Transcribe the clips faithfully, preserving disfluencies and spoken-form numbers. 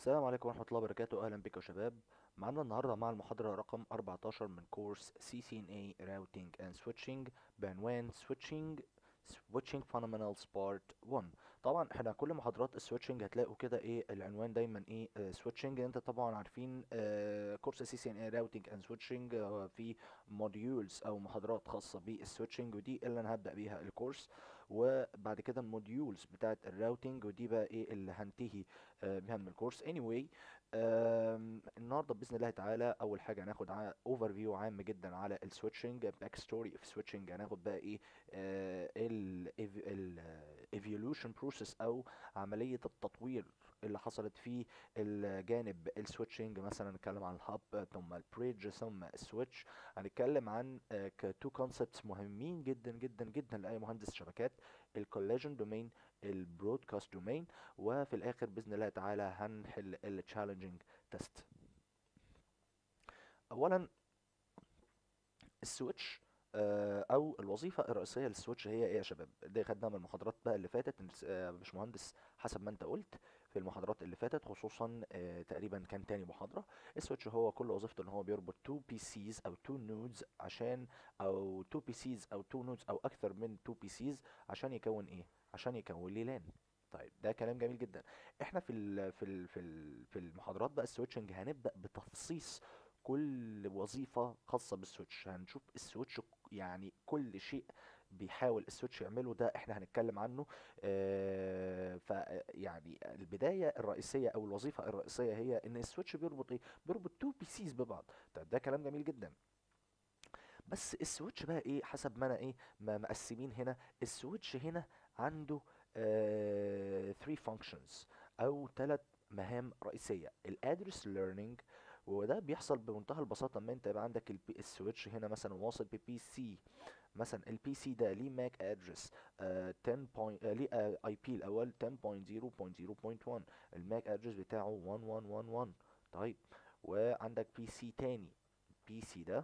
السلام عليكم ورحمة الله وبركاته. أهلا بكم يا شباب. معانا النهاردة مع المحاضرة رقم أربعتاشر من كورس سي سي إن إيه Routing and Switching بعنوان Switching Switching Fundamentals Part واحد. طبعا احنا كل محاضرات السويتشنج هتلاقوا كده ايه العنوان دايما ايه سويتشنج. انت طبعا عارفين آه كورس سي سي إن إيه Routing and Switching آه في موديولز او محاضرات خاصة بالسويتشنج، ودي اللي انا هبدأ بيها الكورس. وبعد كده الموديولز بتاعت الراوتنج، ودي بقى ايه اللي هنتهي آه، بيها من الكورس. anyway آم، النهارده باذن الله تعالى اول حاجه هناخد اوفر فيو عام جدا على السويتشنج، باك ستوري اوف سويتشنج. هناخد بقى ايه الايفولوشن بروسيس او عمليه التطوير اللي حصلت في الجانب السويتشنج. مثلا نتكلم عن الهاب ثم البريدج ثم السويتش. هنتكلم عن تو كونسبتس مهمين جدا جدا جدا لاي مهندس شبكات: الكولاجن دومين، البرودكاست دومين. وفي الاخر باذن الله تعالى هنحل التشالنجينج تيست. اولا السويتش آه، او الوظيفه الرئيسيه للسويتش هي ايه يا شباب؟ دي خدناها من المحاضرات بقى اللي فاتت. آه، يا باشمهندس حسب ما انت قلت في المحاضرات اللي فاتت، خصوصا آه، تقريبا كان تاني محاضره. السويتش هو كل وظيفته ان هو بيربط تو بي سيز او تو نودز عشان، او تو بي سيز او تو نودز او اكثر من تو بي سيز عشان يكون ايه؟ عشان يكون لي لان. طيب ده كلام جميل جدا. احنا في ال في ال في ال في المحاضرات بقى السويتشنج هنبدأ بتفصيص كل وظيفة خاصة بالسويتش. هنشوف السويتش يعني كل شيء بيحاول السويتش يعمله، ده احنا هنتكلم عنه. آه ف يعني البداية الرئيسية او الوظيفة الرئيسية هي ان السويتش بيربط ايه؟ بيربط تو بي سيز ببعض. طيب ده كلام جميل جدا. بس السويتش بقى ايه حسب ما انا ايه ما مقسمين هنا؟ السويتش هنا عنده ثلاثة فانكشنز او ثلاث مهام رئيسيه: الادرس ليرنينج، وده بيحصل بمنتهى البساطه لما انت يبقى عندك البي السويتش هنا مثلا واصل ببي سي. مثلا البي سي ده ليه ماك ادرس عشرة بوينت آه، ليه اي بي الاول عشرة نقطة صفر نقطة صفر نقطة واحد، الماك ادرس بتاعه واحد واحد واحد واحد. طيب وعندك بي سي تاني، بي سي ده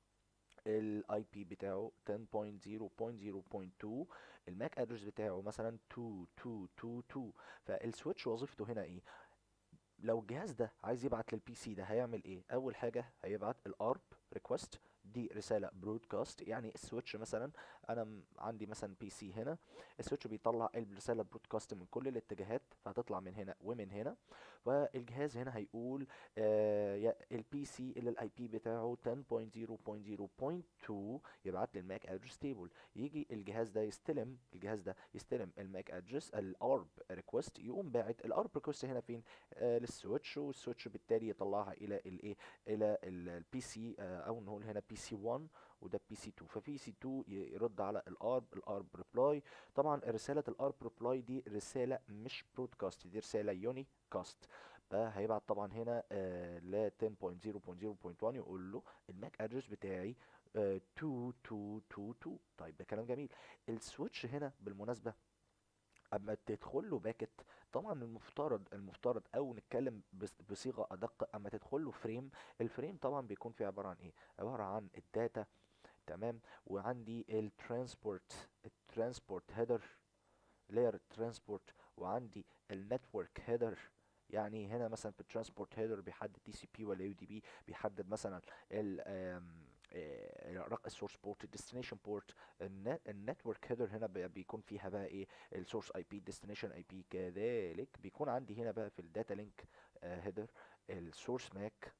الاي بي بتاعه عشرة نقطة صفر نقطة صفر نقطة اتنين، الماك ادرس بتاعه مثلا اتنين اتنين اتنين اتنين. فالسويتش وظيفته هنا ايه؟ لو الجهاز ده عايز يبعت للبي سي ده هيعمل ايه؟ اول حاجه هيبعت الارب ريكوست، دي رساله برودكاست. يعني السويتش مثلا انا م- عندي مثلا بي سي هنا، السويتش بيطلع الرساله برودكاست من كل الاتجاهات، فهتطلع من هنا ومن هنا. والجهاز هنا هيقول آه يا البي سي اللي الاي بي بتاعه عشرة نقطة صفر نقطة صفر نقطة اتنين يبعت لي الماك ادرس تيبل. يجي الجهاز ده يستلم الجهاز ده يستلم الماك ادرس الارب ريكوست، يقوم باعت الارب ريكوست هنا فين؟ آه، للسويتش، والسويتش بالتالي يطلعها الى الايه؟ الى البي سي، او نقول هنا بي سي واحد وده بي سي اتنين. فبي سي اتنين يرد على الارب الارب ريبلاي. طبعا رساله الارب ريبلاي دي رساله مش برودكاست، دي رساله يوني كاست. فهيبعت طبعا هنا آه ل عشرة نقطة صفر نقطة صفر نقطة واحد يقول له الماك ادرس بتاعي آه اتنين اتنين اتنين اتنين. طيب ده كلام جميل. السويتش هنا بالمناسبه اما تدخل له باكت، طبعا المفترض المفترض او نتكلم بس- بصيغه ادق، اما تدخل له فريم، الفريم طبعا بيكون فيه عباره عن ايه؟ عباره عن الداتا، تمام. وعندي الترانسبورت الترانسبورت هيدر، لاير ترانسبورت، وعندي النتورك هيدر. يعني هنا مثلا في الترانسبورت هيدر بيحدد تي سي بي ولا يو دي بي، بيحدد مثلا ال آم، آه، رقم السورس بورت، الديستنيشن بورت. النتورك هيدر هنا بي- بيكون فيها بقى ايه؟ السورس اي بي، الديستنيشن اي بي. كذلك بيكون عندي هنا بقى في الداتا لينك هيدر السورس ماك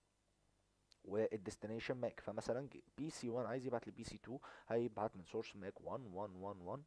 والديستنيشن ماك. فمثلا بي سي واحد عايز يبعت لبي سي اتنين، هيبعت من سورس ماك واحد واحد واحد واحد،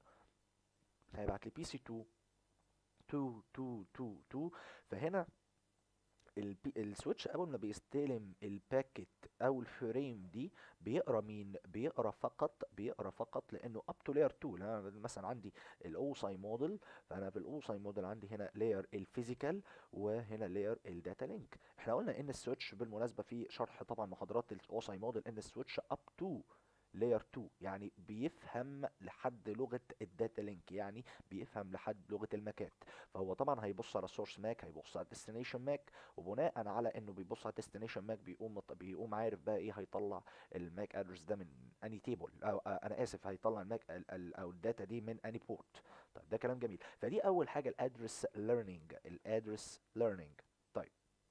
هيبعت لبي سي اتنين اتنين اتنين اتنين اتنين. فهنا البي... السويتش اول ما بيستلم الباكت او الفريم دي بيقرا مين؟ بيقرا فقط بيقرا فقط لانه اب تو لاير اتنين. انا مثلا عندي الاوساي موديل، فانا في الاوساي موديل عندي هنا لاير الفيزيكال وهنا لاير الداتا لينك. احنا قلنا ان السويتش بالمناسبه في شرح طبعا محاضرات الاوساي موديل ان السويتش اب تو لاير اتنين، يعني بيفهم لحد لغه الداتا لينك، يعني بيفهم لحد لغه الماكات. فهو طبعا هيبص على السورس ماك، هيبص على الديستنيشن ماك، وبناء على انه بيبص على الديستنيشن ماك بيقوم بيقوم عارف بقى ايه هيطلع الماك ادرس ده من اني تيبل، او آه، انا اسف، هيطلع الماك ال- ال- او الداتا دي من اني بورت. طيب ده كلام جميل. فدي اول حاجه الادرس ليرنينج الادرس ليرنينج. طيب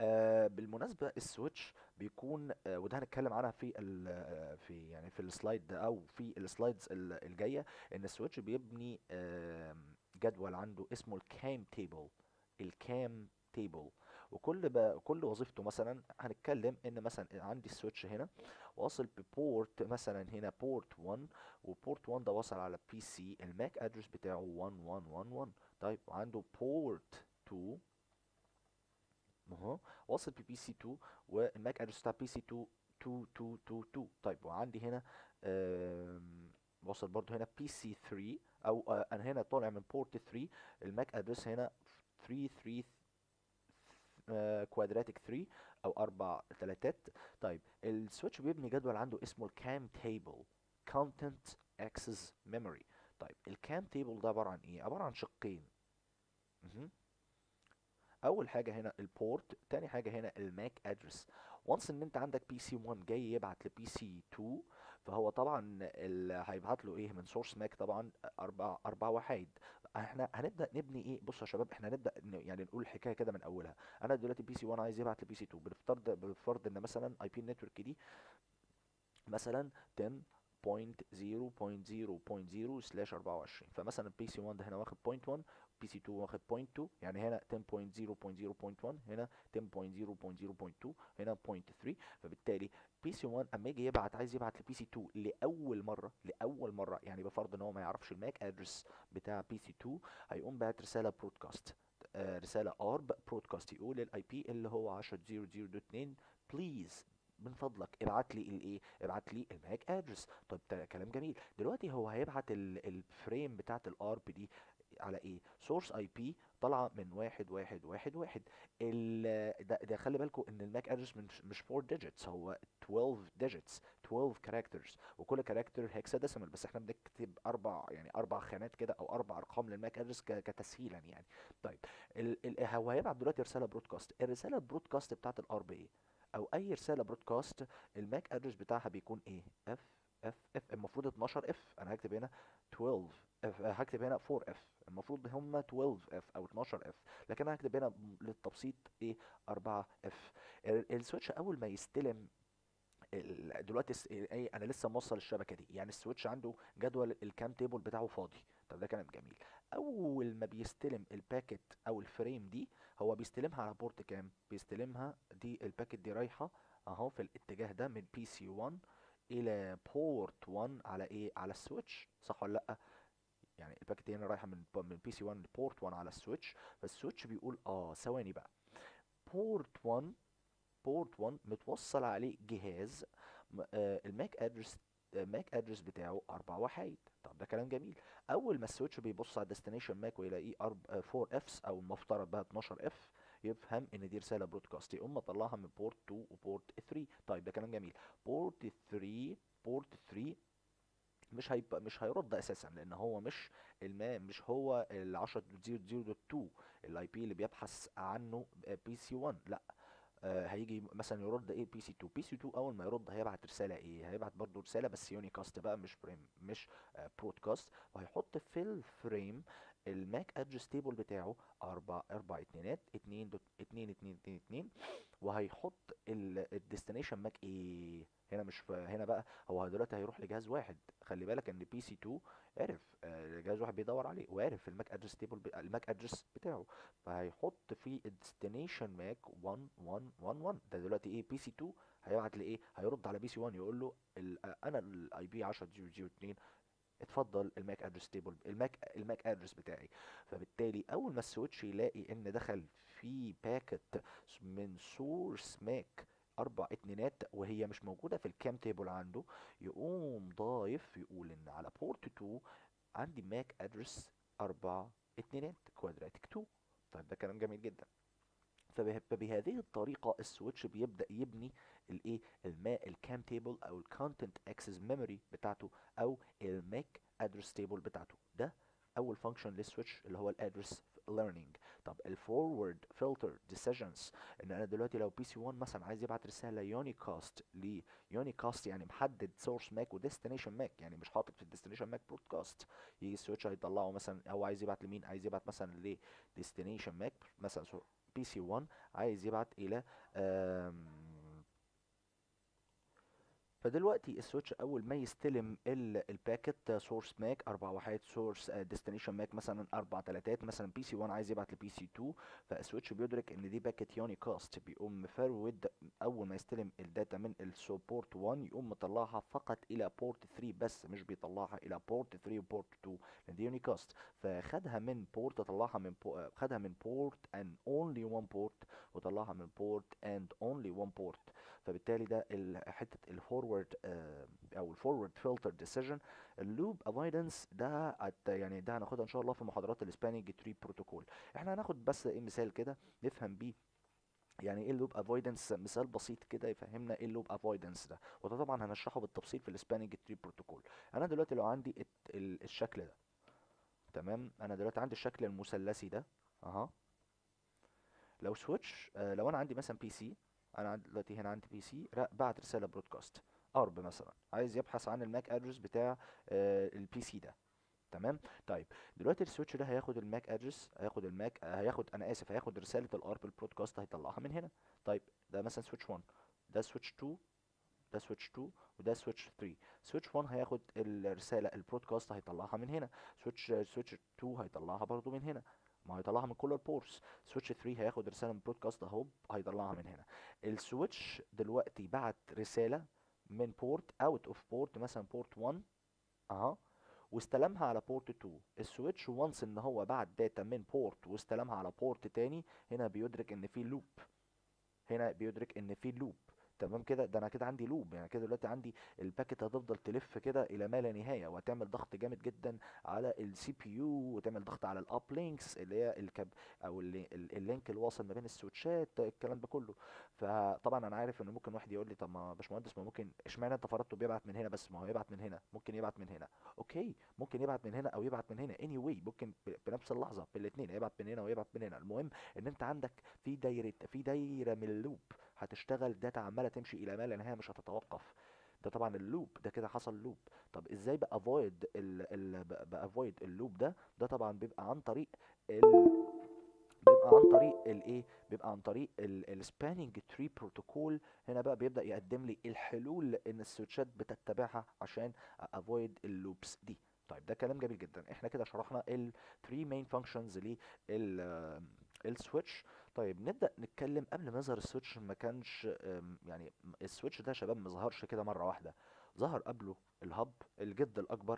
آه بالمناسبة السويتش بيكون آه وده هنتكلم عنها في ال آه، في يعني في السلايد ده او في السلايدز ال- الجاية. ان السويتش بيبني آه جدول عنده اسمه الكام تيبل. الكام تيبل وكل ب... كل وظيفته مثلا هنتكلم ان مثلا عندي السويتش هنا واصل ببورت مثلا هنا بورت واحد، وبورت واحد ده وصل على بي سي الماك ادرس بتاعه واحد واحد واحد واحد. طيب وعنده بورت اتنين اهو واصل ببي سي اتنين، والماك ادرس بتاع بي سي اتنين اتنين اتنين اتنين اتنين. طيب وعندي هنا آم، واصل برضو هنا بي سي تلاتة، او آه، انا هنا طالع من بورت تلاتة، الماك ادرس هنا تلاتة تلاتة كوادراتيك تلاتة او اربع تلاتات. طيب السويتش بيبني جدول عنده اسمه الكام تيبل، كونتنت اكسس ميموري. طيب الكام تيبل ده عباره عن ايه؟ عباره عن شقين. مهم. اول حاجه هنا البورت، تاني حاجه هنا الماك ادرس. وانس ان انت عندك بي سي واحد جاي يبعت لبي سي اتنين، فهو طبعا ال- هيبعت له ايه من سورس ماك؟ طبعا اربع اربع وحيد. احنا هنبدا نبني ايه؟ بصوا يا شباب، احنا هنبدا ن- يعني نقول الحكايه كده من اولها. انا دلوقتي بي سي واحد عايز يبعت لبي سي اتنين، بنفترض بنفترض ان مثلا اي بي نتورك دي مثلا عشرة نقطة صفر نقطة صفر نقطة صفر سلاش اربعة وعشرين. فمثلا بي سي واحد ده هنا واخد نقطة واحد، بي سي اتنين واخد نقطة اتنين، يعني هنا عشرة نقطة صفر نقطة صفر نقطة واحد، هنا عشرة نقطة صفر نقطة صفر نقطة اتنين، هنا نقطة تلاتة. فبالتالي بي سي واحد اما يجي يبعت عايز يبعت لبي سي اتنين لاول مره، لاول مره يعني بفرض ان هو ما يعرفش الماك ادرس بتاع بي سي اتنين، هيقوم بعت رساله برودكاست، آه رساله ارب برودكاست، يقول الاي بي اللي هو عشرة نقطة صفر صفر نقطة اتنين بليز من فضلك ابعت لي الايه، ابعت لي الماك ادرس. طب ده كلام جميل. دلوقتي هو هيبعت ال- الفريم بتاعت الارب دي على ايه؟ سورس اي بي طالعه من واحد واحد واحد واحد. ال ده, ده خلي بالكم ان الماك ادرس مش مش اربعة ديجيتس، هو اتناشر ديجيتس، اتناشر كاركترز، وكل كاركتر هيكساديسيمال، بس احنا بنكتب اربع يعني اربع خانات كده او اربع ارقام للماك ادرس كتسهيلا يعني. طيب ال ال هو هيبعت دلوقتي رساله برودكاست. الرساله البرودكاست بتاعت الارب ايه؟ او اي رساله برودكاست الماك ادرس بتاعها بيكون ايه؟ اف اف اف المفروض اتناشر اف، انا هكتب هنا اتناشر اف، هكتب هنا اربعة اف، المفروض هم اتناشر اف او اتناشر اف، لكن انا هكتب هنا للتبسيط ايه؟ اربعة اف. السويتش اول ما يستلم ال- دلوقتي الس- ايه، انا لسه موصل الشبكه دي، يعني السويتش عنده جدول الكام تيبل بتاعه فاضي. طب ده كلام جميل. اول ما بيستلم الباكت او الفريم دي، هو بيستلمها على بورت كام؟ بيستلمها دي الباكت دي رايحه اهو في الاتجاه ده من بي سي واحد الى بورت واحد على ايه؟ على السويتش، صح ولا لا؟ يعني الباكت دي هنا رايحه من من بي سي واحد لبورت واحد على السويتش. فالسويتش بيقول اه ثواني بقى، بورت واحد، بورت واحد متوصل عليه جهاز م- آه، الماك ادرس، الماك ادرس بتاعه اربع وحيد. طب ده كلام جميل. اول ما السويتش بيبص على الديستنيشن ماك ويلاقيه أرب- آه، اربعة افس او المفترض بقى اتناشر اف، يفهم ان دي رساله برودكاست، يقوم مطلعها من بورت اتنين وبورت تلاتة. طيب ده كلام جميل. بورت تلاتة، بورت تلاتة مش هيبقى مش هيرد اساسا، لان هو مش الما مش هو ال عشرة نقطة صفر صفر نقطة اتنين الاي بي اللي بيبحث عنه بي سي واحد، لا. آه، هيجي مثلا يرد ايه؟ بي سي اتنين. بي سي اتنين اول ما يرد هيبعت رساله ايه؟ هيبعت برضو رساله بس يونيكاست بقى، مش فريم، مش آه برودكاست. وهيحط في الفريم الماك ادرس تيبل بتاعه اربع اربع اتنينات اتنين دوت اتنين اتنين اتنين اتنين. وهيحط الديستنيشن ماك ايه؟ هنا مش ف- هنا بقى هو دلوقتي هيروح لجهاز واحد. خلي بالك ان بي سي اتنين عرف آه، جهاز واحد بيدور عليه، وعرف الماك ادرس تيبل الماك ادرس بتاعه. فهيحط في الديستنيشن ماك واحد واحد واحد واحد. ده دلوقتي ايه؟ بي سي اتنين هيبعت لايه؟ هيرد على بي سي واحد يقول له ال- آه، انا الاي بي عشرة نقطة صفر صفر اتنين، اتفضل الماك ادرس تيبل، الماك الماك ادرس بتاعي. فبالتالي اول ما السويتش يلاقي ان دخل في باكت من سورس ماك اربع اتنينات وهي مش موجوده في الكام تيبل عنده، يقوم ضايف يقول ان على بورت اتنين عندي ماك ادرس اربع اتنينات كوادراتيك اتنين. طيب ده كلام جميل جدا. فبه- فبهذه الطريقه السويتش بيبدا يبني الايه؟ الماء الكام تيبل او الكونتنت اكسس ميموري بتاعته، او الماك ادرس تيبل بتاعته. ده اول فانكشن للسويتش اللي هو الادرس learning. طب ال forward filter decisions، ان انا دلوقتي لو بي سي واحد مثلا عايز يبعت رساله يونيكاست ل يونيكاست، يعني محدد سورس ماك وديستنيشن ماك، يعني مش حاطط في الديستنيشن ماك برودكاست، يجي السويتش هيطلعه مثلا، او عايز يبعت لمين، عايز يبعت مثلا ل ديستنيشن ماك مثلا، بي سي واحد عايز يبعت الى آم، فدلوقتي السويتش اول ما يستلم ال- الباكت سورس ماك اربع وحدات، سورس ديستنيشن ماك مثلا اربع تلاتات، مثلا بي سي واحد عايز يبعت لبي سي اتنين، فالسويتش بيدرك ان دي باكت يونيكاست، بيقوم مفرود اول ما يستلم الداتا من السبورت واحد، يقوم مطلعها فقط الى بورت تلاتة بس، مش بيطلعها الى بورت تلاتة وبورت اتنين، لان دي يونيكاست. فخدها من بورت، طلعها من بو... خدها من بورت and only one port، وطلعها من بورت and only one port. فبالتالي ده ال- حته الفورورد او الفورورد فلتر ديسيجن. اللوب افايدنس ده هت- يعني ده هناخدها ان شاء الله في محاضرات السباننج تري بروتوكول. احنا هناخد بس ايه مثال كده نفهم بيه يعني ايه اللوب افويدنس، مثال بسيط كده يفهمنا ايه اللوب افويدنس ده، وده طبعا هنشرحه بالتفصيل في السباننج تري بروتوكول. انا دلوقتي لو عندي الت- ال- الشكل ده، تمام، انا دلوقتي عندي الشكل المثلثي ده اها. لو سويتش آه لو انا عندي مثلا بي سي، انا عندي دلوقتي هنا عندي بي سي بعت رساله برودكاست ارب مثلا، عايز يبحث عن الماك ادرس بتاع آه البي سي ده، تمام. طيب دلوقتي السويتش ده هياخد الماك ادرس، هياخد الماك آه هياخد انا اسف هياخد رساله الارب البرودكاست، هيطلعها من هنا. طيب ده مثلا سويتش واحد، ده سويتش اتنين، ده سويتش اتنين، وده سويتش تلاتة. سويتش واحد هياخد الرساله البرودكاست هيطلعها من هنا، سويتش سويتش اتنين هيطلعها برضو من هنا، ما هيطلعها من كل البورس. سويتش تلاتة هياخد رساله من برودكاست اهو، هيطلعها من هنا. السويتش دلوقتي بعت رساله من بورت اوت اوف بورت مثلا بورت واحد اها، واستلمها على بورت اتنين. السويتش وانس ان هو بعت داتا من بورت واستلمها على بورت تاني، هنا بيدرك ان في لوب، هنا بيدرك ان في لوب. تمام كده، ده انا كده عندي لوب، يعني كده دلوقتي عندي الباكت هتفضل تلف كده الى ما لا نهايه، وهتعمل ضغط جامد جدا على السي بي يو، وتعمل ضغط على الاب لينكس اللي هي الكاب او اللي ال- اللينك اللي واصل ما بين السويتشات، الكلام ده كله. فطبعا انا عارف ان ممكن واحد يقول لي طب ما يا باشمهندس، ما ممكن اشمعنى انت فرضته بيبعت من هنا بس، ما هو يبعت من هنا، ممكن يبعت من هنا. اوكي، ممكن يبعت من هنا او يبعت من هنا اني anyway، ممكن ب- بنفس اللحظه بالاثنين يبعت من هنا ويبعت من هنا. المهم ان انت عندك في دايره في دايره من اللوب هتشتغل، داتا عماله تمشي الى ما لا نهايه مش هتتوقف. ده طبعا اللوب ده كده حصل لوب. طب ازاي بافويد ال ال بافويد اللوب ده؟ ده طبعا بيبقى عن طريق ال بيبقى عن طريق الايه بيبقى عن طريق السباننج تري بروتوكول. هنا بقى بيبدأ يقدم لي الحلول ان السويتشات بتتبعها عشان افويد اللوبس دي. طيب ده كلام جميل جدا، احنا كده شرحنا ال ثري main functions لل السويتش. طيب نبدأ نتكلم قبل ما يظهر السويتش، ما كانش أم، يعني السويتش ده يا شباب ما ظهرش كده مرة واحدة، ظهر قبله الهب، الجد الأكبر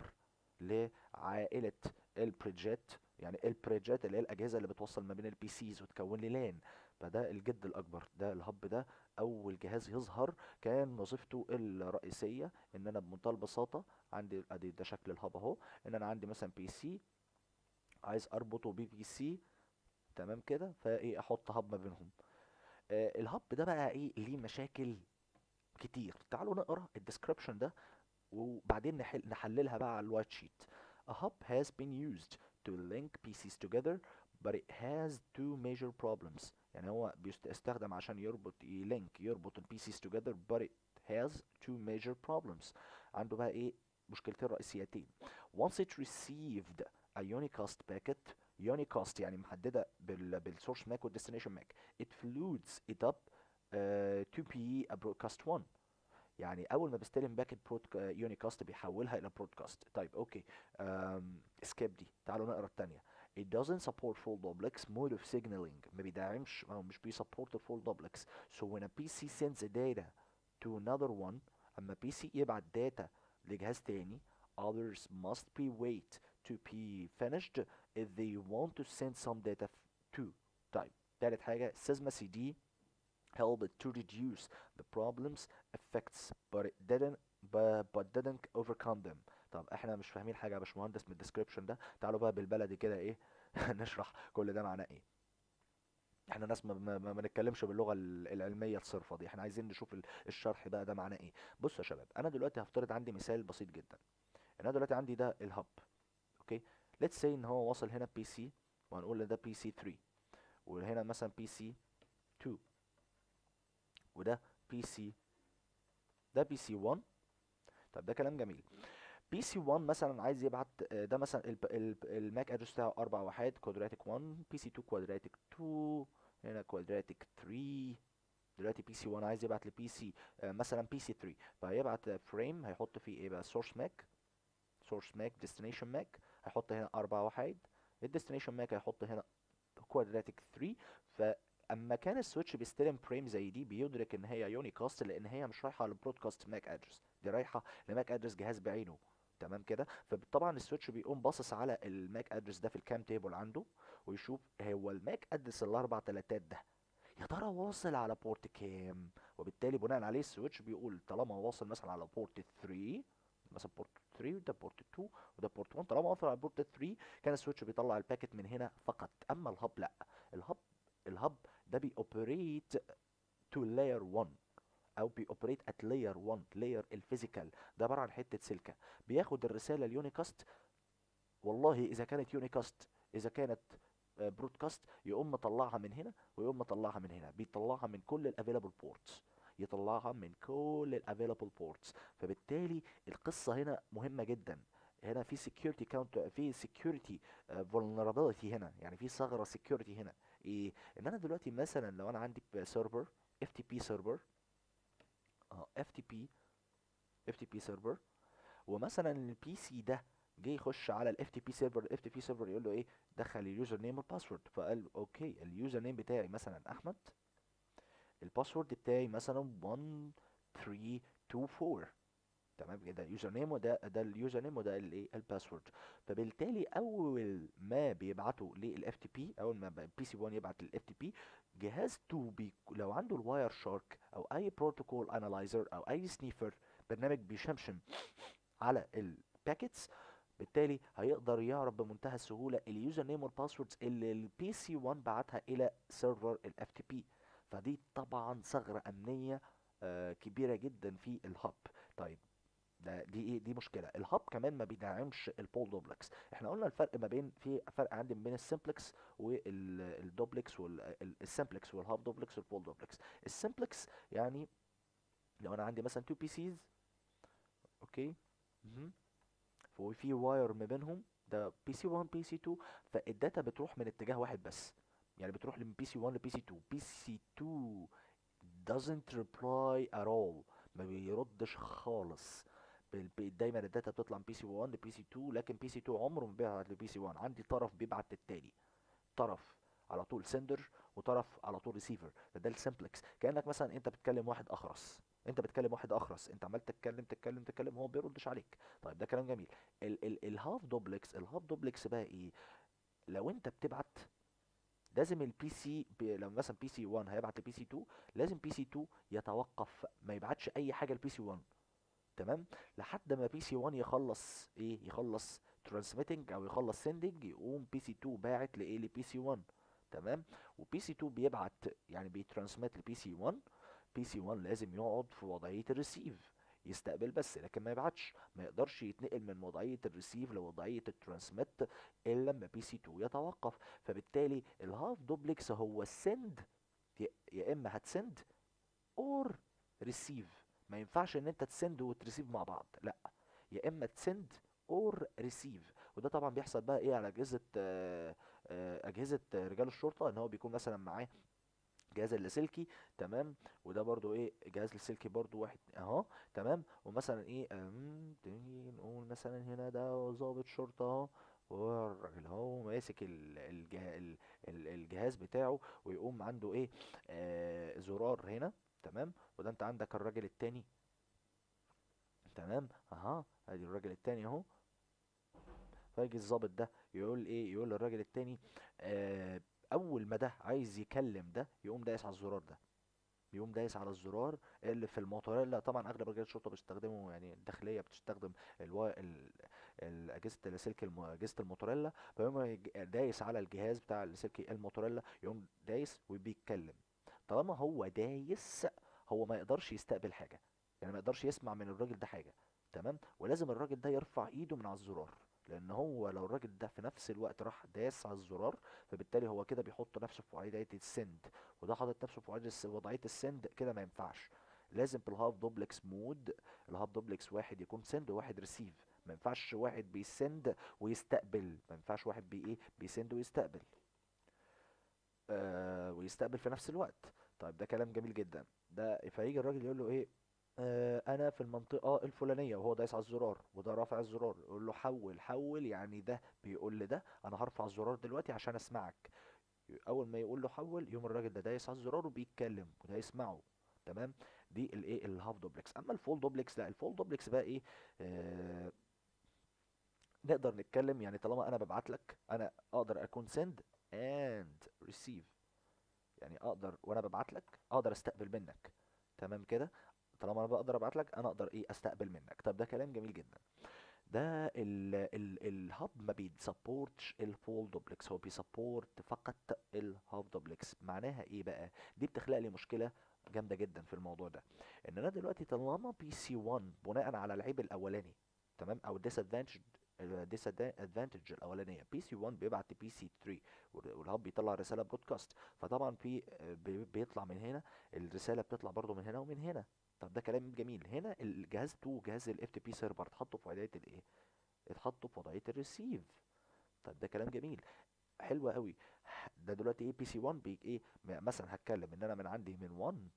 لعائلة البريدجات، يعني البريدجات اللي هي الأجهزة اللي بتوصل ما بين البي سيز وتكون لي لان. فده الجد الأكبر، ده الهب ده أول جهاز يظهر، كان وظيفته الرئيسية إن أنا بمنتهى البساطة عندي أدي ده شكل الهب أهو، إن أنا عندي مثلا بي سي عايز أربطه بي بي سي، تمام كده، فايه احط هب ما بينهم. آه الهب ده بقى ايه ليه مشاكل كتير، تعالوا نقرا الديسكربشن ده وبعدين نحل نحللها بقى على الوايت شيت. A hub has been used to link P Cs together but it has two major problems. يعني هو بيستخدم عشان يربط يلينك يربط البي سيز together but it has two major problems. عنده بقى ايه مشكلتين رئيسيتين. Once it received a unicast packet، unicast يعني محددة بال بالسورس ماك والديستنيشن ماك، it floats it up uh, to be a broadcast one. يعني اول ما بستلم باكت برود يونيكاست بيحولها الى برودكاست. طيب اوكي، سكيب دي، تعالوا نقرا الثانيه. It doesn't support full duplex mode of signaling، ما بيدعمش او مش بيسبورت الفول duplex. So when a بي سي sends data to another one، اما بي سي يبعت داتا لجهاز تاني، others must be wait to be finished if they want to send some data to. طيب تالت حاجه سيزما سي دي helped to reduce the problems effects but it didn't but, but didn't overcome them. طب احنا مش فاهمين حاجه يا باشمهندس من الديسكريبشن ده، تعالوا بقى بالبلدي كده ايه نشرح كل ده معناه ايه. احنا ناس ما, ما, ما ما نتكلمش باللغه ال- العلميه الصرفه دي، احنا عايزين نشوف ال- الشرح بقى ده معناه ايه. بصوا يا شباب، انا دلوقتي هفترض عندي مثال بسيط جدا، ان انا دلوقتي عندي ده الهب، اوكي. ليتس سي ان هو واصل هنا بي سي وهنقول ان ده بي سي ثري، وهنا مثلا بي سي تو، وده بي سي، ده بي سي ون. طب ده كلام جميل. بي سي ون مثلا عايز يبعت آه، ده مثلا ال- ال- الماك ادرس بتاعه اربع وحدات كوادراتيك واحد، بي سي تو كوادراتيك اتنين، هنا كوادراتيك تلاتة. دلوقتي بي سي ون عايز يبعت لبي سي آه، مثلا بي سي ثري، فهيبعت فريم هيحط فيه ايه بقى؟ سورس ماك، سورس ماك ديستنيشن ماك، هيحط هنا اربع وحيد. الديستنيشن ماك هيحط هنا كوادراتيك ثري. فاما كان السويتش بيستلم فريم زي دي بيدرك ان هي يونيكاست، لان هي مش رايحه لبرودكاست ماك ادرس، دي رايحه لماك ادرس جهاز بعينه. تمام كده. فطبعا السويتش بيقوم باصص على الماك ادرس ده في الكام تيبل عنده، ويشوف هو الماك ادرس الاربع تلاتات ده يا ترى واصل على بورت كام. وبالتالي بناء عليه السويتش بيقول طالما واصل مثلا على بورت ثري، مثلا بورت ثري وده بورت تو وده بورت واحد، طالما واصل على بورت ثري كان السويتش بيطلع الباكت من هنا فقط. اما الهب لا، الهب الهب ده بيوبريت تو لاير واحد، او بيوبريت ات لاير واحد، لاير الفيزيكال ده عباره عن حته سلكه بياخد الرساله اليونيكاست. والله اذا كانت يونيكاست، اذا كانت برودكاست، يقوم مطلعها من هنا ويقوم مطلعها من هنا، بيطلعها من كل الافيلابل بورتس، يطلعها من كل الافيلابل بورتس. فبالتالي القصه هنا مهمه جدا. هنا في security count، في security آه، vulnerability هنا، يعني في ثغره security هنا. ايه؟ ان انا دلوقتي مثلا لو انا عندي سيرفر اف تي بي سيرفر، اه اف تي بي، اف تي بي سيرفر، ومثلا البي سي ده جه يخش على الاف تي بي سيرفر، الاف تي بي سيرفر يقول له ايه؟ دخل اليوزر نيم والباسورد. فقال اوكي اليوزر نيم بتاعي مثلا احمد، الباسورد بتاعي مثلا واحد تلاتة اتنين اربعة. تمام كده اليوزر نيم، وده ده اليوزر نيم، وده الايه الباسورد. فبالتالي اول ما بيبعتوا للاف تي بي، اول ما البي سي واحد يبعت للاف تي بي، جهاز اتنين بي لو عنده الواير شارك او اي بروتوكول انالايزر او اي سنيفر، برنامج بيشمشم على الباكيتس، بالتالي هيقدر يعرف بمنتهى السهوله اليوزر نيم والباسوردز اللي البي سي واحد بعتها الى سيرفر الاف تي بي. فدي طبعا ثغره امنيه آه، كبيره جدا في الهب. طيب ده دي ايه؟ دي مشكله. الهب كمان ما بيدعمش البول دوبلكس. احنا قلنا الفرق ما بين، في فرق عندي ما بين السمبلكس والدوبلكس، والسمبلكس والهاب دوبلكس والبول دوبلكس. السمبلكس يعني لو انا عندي مثلا تو بي سيز، اوكي، مهم. وفي واير ما بينهم، ده بي سي واحد بي سي اتنين، فالداتا بتروح من اتجاه واحد بس، يعني بتروح من بي سي واحد لبي سي اتنين. بي سي اتنين doesn't reply at all، ما بيردش خالص. بال- ب- دايما الداتا بتطلع من بي سي واحد لبي سي اتنين، لكن بي سي اتنين عمره ما بيبعت لبي سي واحد. عندي طرف بيبعت للتاني، طرف على طول سندر وطرف على طول ريسيفر. فده السمبلكس. كانك مثلا انت بتكلم واحد اخرس، انت بتكلم واحد اخرس، انت عمال تتكلم تتكلم تتكلم، هو ما بيردش عليك. طيب ده كلام جميل. ال ال الهاف دوبلكس، الهاف دوبلكس بقى ايه؟ لو انت بتبعت، لازم البي سي ب... لو مثلا بي سي واحد هيبعت لبي سي اتنين، لازم بي سي اتنين يتوقف ما يبعتش اي حاجه لبي سي واحد. تمام. لحد ما بي سي واحد يخلص ايه؟ يخلص ترانسميتنج او يخلص سندنج، يقوم بي سي اتنين باعت لايه؟ لبي سي واحد. تمام. وبي سي اتنين بيبعت يعني بيترانسميت لبي سي واحد. بي سي واحد لازم يقعد في وضعيه الريسيف، يستقبل بس لكن ما يبعتش. ما يقدرش يتنقل من وضعيه الريسيف لوضعيه الترانسميت الا لما بي سي اتنين يتوقف. فبالتالي الهاف دوبلكس هو السند، يا يا اما هتسند اور ريسيف. ما ينفعش ان انت تسند وتريسيف مع بعض، لا، يا اما تسند اور ريسيف. وده طبعا بيحصل بقى ايه على اجهزه آه، آه، اجهزه رجال الشرطه، ان هو بيكون مثلا معاه جهاز اللاسلكي. تمام. وده برضو ايه؟ جهاز اللاسلكي برضو واحد اهو. تمام. ومثلا ايه أم، تيجي نقول مثلا هنا ده ضابط شرطه اهو، والراجل اهو ماسك ال- الجه... ال- ال- الجهاز بتاعه، ويقوم عنده ايه؟ آه زرار هنا. تمام. وده انت عندك الراجل التاني. تمام. اها ادي الراجل التاني اهو. فيجي الضابط ده يقول ايه؟ يقول للراجل التاني آه اول ما ده عايز يكلم ده، يقوم دايس على الزرار ده، يقوم دايس على الزرار اللي في الموتوريلا. طبعا اغلب رجال الشرطه بيستخدموا، يعني الداخليه بتستخدم الوا... ال... ال- اجهزه اللاسلكي الم... اجهزه الموتوريلا. فيقوم يج- دايس على الجهاز بتاع اللاسلكي الموتوريلا، يقوم دايس وبيتكلم. طالما هو دايس، هو ما يقدرش يستقبل حاجه، يعني ما يقدرش يسمع من الراجل ده حاجه. تمام. ولازم الراجل ده يرفع ايده من على الزرار. لان هو لو الراجل ده في نفس الوقت راح داس على الزرار، فبالتالي هو كده بيحط نفسه في وضعيه السند، وده حاطط نفسه في وضعيه الس- وضعية السند، كده ما ينفعش. لازم في الهاف دوبلكس مود، الهاف دوبلكس واحد يكون سند وواحد ريسيف. ما ينفعش واحد بيسند ويستقبل، ما ينفعش واحد بي ايه بيسند ويستقبل، آه ويستقبل في نفس الوقت. طيب ده كلام جميل جدا. ده فيجي الراجل يقول له ايه، آه انا في المنطقه الفلانيه، وهو دايس على الزرار وده رافع الزرار، يقول له حول حول، يعني ده بيقول لده انا هرفع الزرار دلوقتي عشان اسمعك. اول ما يقول له حول، يوم الراجل ده دايس على الزرار وبيتكلم وده يسمعه. تمام. دي الايه الهاف دوبلكس. اما الفول دوبلكس، لا، الفول دوبلكس بقى ايه، آه نقدر نتكلم يعني طالما انا ببعت لك، انا اقدر اكون send and receive. يعني اقدر وانا ببعت لك اقدر استقبل منك. تمام كده. طالما انا بقدر ابعت لك، انا اقدر ايه استقبل منك. طب ده كلام جميل جدا. ده ال ال الهاب ما بيسبورتش الفول دوبلكس، هو بيسبورت فقط الهاف دوبلكس. معناها ايه بقى؟ دي بتخلق لي مشكله جامده جدا في الموضوع ده. ان انا دلوقتي طالما بي سي واحد بناء على العيب الاولاني، تمام، او الديس ادفانتج، الديس ادفانتج الاولانيه، بي سي واحد بيبعت لبي سي تلاتة، والهاب بيطلع رساله برودكاست. فطبعا في بي- بيطلع من هنا، الرساله بتطلع برضو من هنا ومن هنا. طب ده كلام جميل. هنا الجهاز اتنين، جهاز الاف تي بي سيرفر، اتحطوا في وضعيه الايه اتحطوا في وضعيه الريسيف. طب ده كلام جميل، حلو قوي. ده دلوقتي ايه، بي سي واحد بي ايه، م- مثلا هتكلم ان انا من عندي من واحد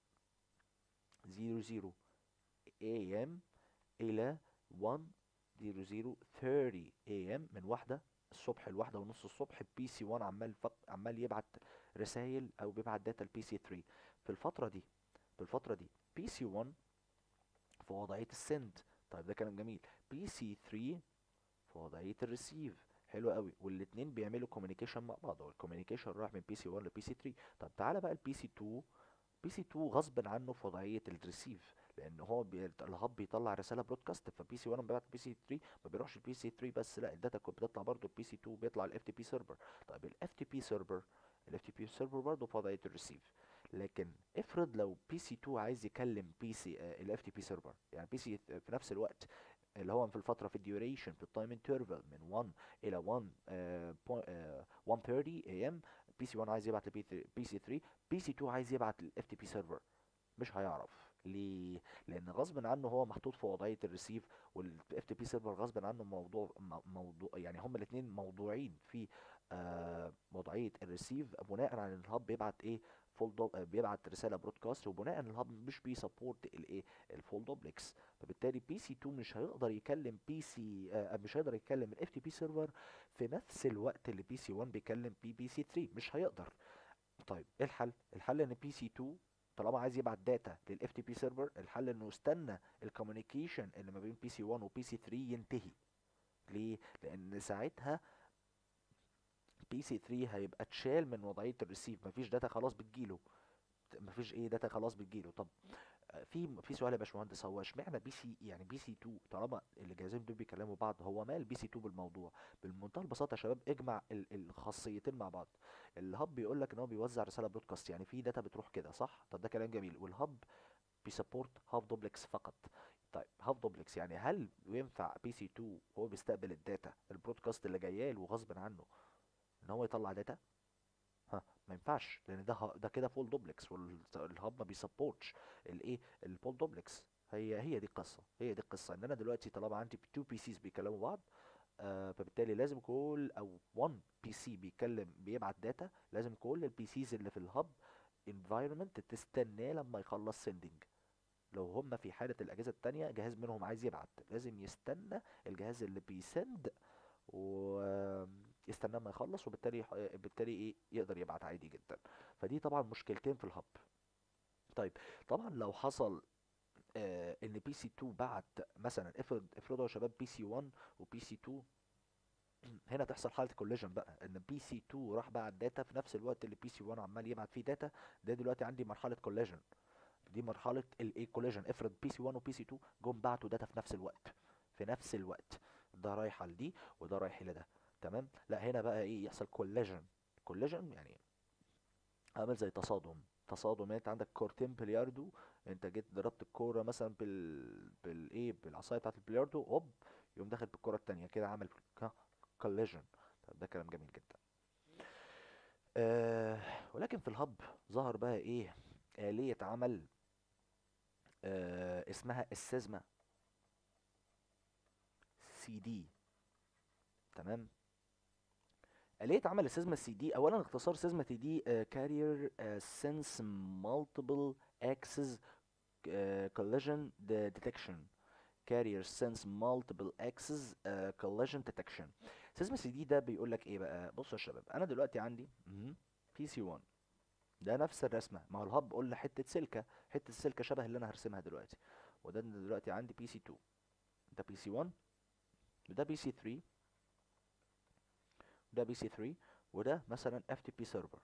صفر صفر اي ام الى واحد صفر صفر تلاتين اي ام، من واحدة الصبح لواحدة ونص الصبح، بي سي واحد عمال فق عمال يبعت رسائل او بيبعت داتا لبي سي تلاتة. في الفترة دي في الفترة دي بي سي واحد في وضعية السند. طيب ده كلام جميل. بي سي تلاتة في وضعية الريسيف. حلو قوي، والاتنين بيعملوا كوميونيكيشن مع بعض، والكوميونيكيشن راح من بي سي واحد لبي سي تلاتة. طب تعالى بقى البي سي اتنين، بي سي اتنين غصب عنه في وضعيه الريسيف، لان هو بي... الهاب بيطلع رساله برودكاست، فبي سي واحد بيبعت بي سي تلاتة، ما بيروحش البي سي تلاتة بس، لا، الداتا كود بتطلع برضه البي سي اتنين، بيطلع الاف تي بي سيرفر. طيب الاف تي بي سيرفر الاف تي بي سيرفر برضه في وضعيه الريسيف. لكن افرض لو بي سي اتنين عايز يكلم بي سي الاف تي بي سيرفر، يعني بي سي في نفس الوقت، اللي هو في الفتره، في الديوريشن، في التايم انترفال من واحد الى واحد آه، بو- آه، واحد تلاتين اي ام، بي سي واحد عايز يبعت لبي بي سي تلاتة، بي سي اتنين عايز يبعت للاف تي بي سيرفر. مش هيعرف ليه؟ لان غصب عنه هو محطوط في وضعيه الريسيف، والاف تي بي سيرفر غصب عنه موضوع م- موضوع، يعني هما الاثنين موضوعين في آه وضعيه الريسيف، بناء على ان الهاب بيبعت ايه، فول دوب، آه، بيبعت رساله برودكاست، وبناء ان الهاب مش بيسبورت الايه الفول دوبلكس. فبالتالي بي سي اتنين مش هيقدر يكلم بي سي آه مش هيقدر يكلم الاف تي بي سيرفر في نفس الوقت اللي بي سي واحد بيكلم بي بي سي تلاتة، مش هيقدر. طيب ايه الحل؟ الحل ان بي سي اتنين طالما عايز يبعت داتا للاف تي بي سيرفر، الحل انه يستنى الكوميونيكيشن اللي ما بين بي سي واحد وبي سي تلاتة ينتهي. ليه؟ لان ساعتها بي سي تلاتة هيبقى اتشال من وضعيه الريسيف، مفيش داتا خلاص بتجيله، مفيش ايه داتا خلاص بتجيله. طب آه، في في سؤال يا باشمهندس، هو اشمعنى بي سي يعني بي سي اتنين طالما الجهازين دول بيكلموا بعض، هو مال بي سي اتنين بالموضوع؟ بمنتهى البساطه يا شباب، اجمع ال- الخاصيتين مع بعض. الهب بيقول لك ان هو بيوزع رساله برودكاست، يعني في داتا بتروح كده، صح؟ طب ده كلام جميل. والهب بيسبورت هاف دوبلكس فقط. طيب هاف دوبلكس يعني هل ينفع بي سي اتنين وهو بيستقبل الداتا البرودكاست اللي جايه له غصب عنه ان هو يطلع داتا؟ ها، ما ينفعش، لان ده ه- ده كده فول دوبلكس، والهاب ما بيسبورتش الايه الفول دوبلكس. هي هي دي القصه هي دي القصه ان انا دلوقتي طالما عندي تو بي سيز بيكلموا بعض، آه فبالتالي لازم كل او واحد بي سي بيتكلم بيبعت داتا، لازم كل البي سيز اللي في الهب environment تستناه لما يخلص sending. لو هم في حالة الأجهزة التانية جهاز منهم عايز يبعت، لازم يستنى الجهاز اللي بيسند ويستناه ما يخلص، وبالتالي بالتالي ايه يقدر يبعت عادي جدا. فدي طبعا مشكلتين في الهب. طيب طبعا لو حصل آه ان بي سي اتنين بعت مثلا، افرض افرضوا يا شباب بي سي واحد وبي سي اتنين، هنا تحصل حاله كوليجن بقى، ان بي سي اتنين راح بعت داتا في نفس الوقت اللي بي سي واحد عمال يبعت فيه داتا. ده دلوقتي عندي مرحله كوليجن، دي مرحله الايه كوليجن. افرض بي سي واحد وبي سي اتنين جم بعتوا داتا في نفس الوقت، في نفس الوقت، ده رايح لدي وده رايح لده. تمام. لا هنا بقى ايه، يحصل كوليجن. كوليجن يعني عامل زي تصادم. تصادم يعني انت عندك كورتين بلياردو، انت جيت ضربت الكوره مثلا بال بالايه بالعصايه بتاعت البلياردو، هوب، يقوم داخل بالكره التانيه كده، عامل كوليجن. طب ده كلام جميل جدا. آه ولكن في الهب ظهر بقى ايه؟ آلية عمل آه اسمها السيزما سي دي. تمام. آلية عمل السيزما سي دي، اولا اختصار سيزما سي دي كارير سنس مالتيبل اكسس collision detection. carrier sense multiple axis uh, collision detection. سيزما سي دي ده بيقول لك ايه بقى؟ بصوا يا شباب، انا دلوقتي عندي بي سي واحد، ده نفس الرسمه، ما هو الهب قلنا حته سلكه، حته السلكه شبه اللي انا هرسمها دلوقتي. وده دلوقتي عندي بي سي اتنين، ده بي سي واحد، وده بي سي تلاتة، وده بي سي تلاتة، وده مثلا اف تي بي سيرفر.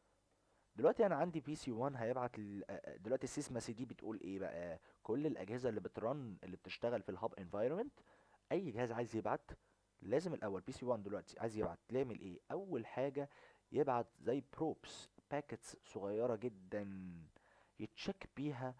دلوقتي انا عندي بي سي واحد هيبعت ال- آه، آه، دلوقتي السيسما سي دي بتقول ايه بقى؟ كل الاجهزه اللي بترن اللي بتشتغل في الهاب انفايرمنت، اي جهاز عايز يبعت لازم الاول بي سي واحد دلوقتي عايز يبعت يعمل ايه؟ اول حاجه يبعت زي بروبس باكيتس صغيره جدا يتشيك بيها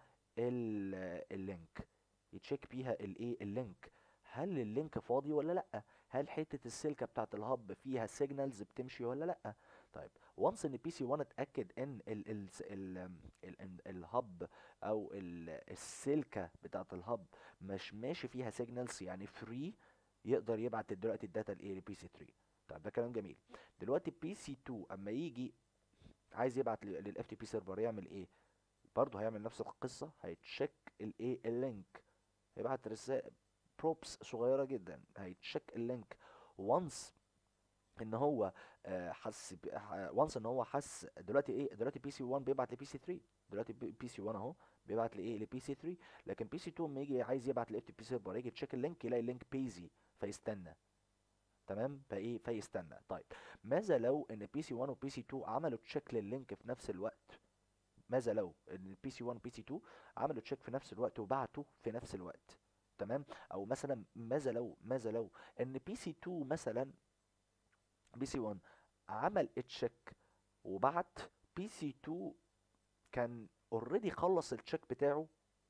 ال- اللينك، يتشيك بيها الايه اللينك، هل اللينك فاضي ولا لا، هل حته السلكه بتاعت الهب فيها سيجنالز بتمشي ولا لا. طيب وانس ان بي سي واحد اتاكد ان ال ال ال ال ال الهب او ال السلكه بتاعت الهب مش ماشي فيها سيجنالز يعني فري، يقدر يبعت دلوقتي الداتا لايه؟ لبي سي تلاتة. طيب ده كلام جميل. دلوقتي بي سي اتنين اما يجي عايز يبعت للاف تي بي سيرفر يعمل ايه؟ برضه هيعمل نفس القصه، هيتشيك الايه اللينك، هيبعت رسائل بروبس صغيره جدا، هيتشيك اللينك. وانس ان هو آه، حس وانس ان هو حس دلوقتي ايه؟ دلوقتي بي سي واحد بيبعت لبي سي تلاتة، دلوقتي بي سي واحد اهو بيبعت لايه؟ لبي سي تلاتة. لكن بي سي اتنين لما يجي عايز يبعت لاف تي بي سيرفر يجي تشيك اللينك يلاقي اللينك بيزي فيستنى. تمام، فايه؟ فيستنى. طيب ماذا لو ان بي سي واحد وبي سي اتنين عملوا تشيك لللينك في نفس الوقت؟ ماذا لو ان بي سي واحد وبي سي اتنين عملوا تشيك في نفس الوقت وبعتوا في نفس الوقت؟ تمام. او مثلا ماذا لو ماذا لو ان بي سي اتنين مثلا بي سي واحد عمل تشيك وبعت، بي سي اتنين كان اوريدي خلص التشيك بتاعه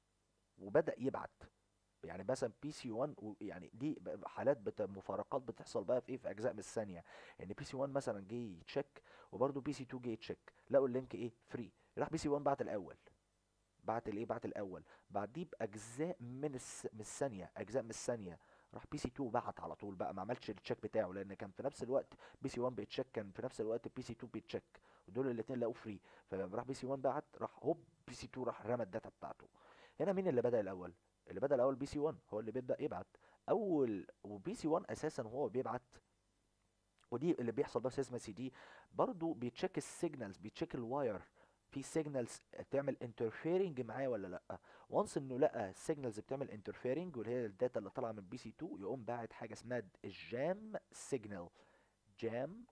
وبدأ يبعت. يعني مثلا بي سي واحد و- يعني دي ب- حالات بت... مفارقات بتحصل بقى في ايه؟ في اجزاء من الثانيه. يعني بي سي واحد مثلا جه يتشيك وبرده بي سي اتنين جه يتشيك، لقوا اللينك ايه؟ فري، راح بي سي واحد بعت الاول، بعت الايه؟ بعت الاول، بعديه باجزاء من الس... من الثانيه، اجزاء من الثانيه راح بي سي اتنين بعت على طول بقى، ما عملش التشيك بتاعه، لان كان في نفس الوقت بي سي واحد بيتشيك، كان في نفس الوقت بي سي اتنين بيتشيك، ودول الاثنين لقوه فري. فراح بي سي واحد بعت، راح هوب بي سي اتنين راح رمى الداتا بتاعته. هنا مين اللي بدأ الاول؟ اللي بدأ الاول بي سي واحد، هو اللي بيبدأ يبعت اول. وبي سي واحد اساسا وهو بيبعت، ودي اللي بيحصل بس اسمها سي دي، برضو بيتشيك السيجنالز، بيتشيك الواير في سيجنالز تعمل انترفيرنج معاه ولا لا. وانس انه لقى السيجنالز بتعمل انترفيرنج واللي هي الداتا اللي طالعه من بي سي اتنين، يقوم باعت حاجه اسمها الجام سيجنال. جام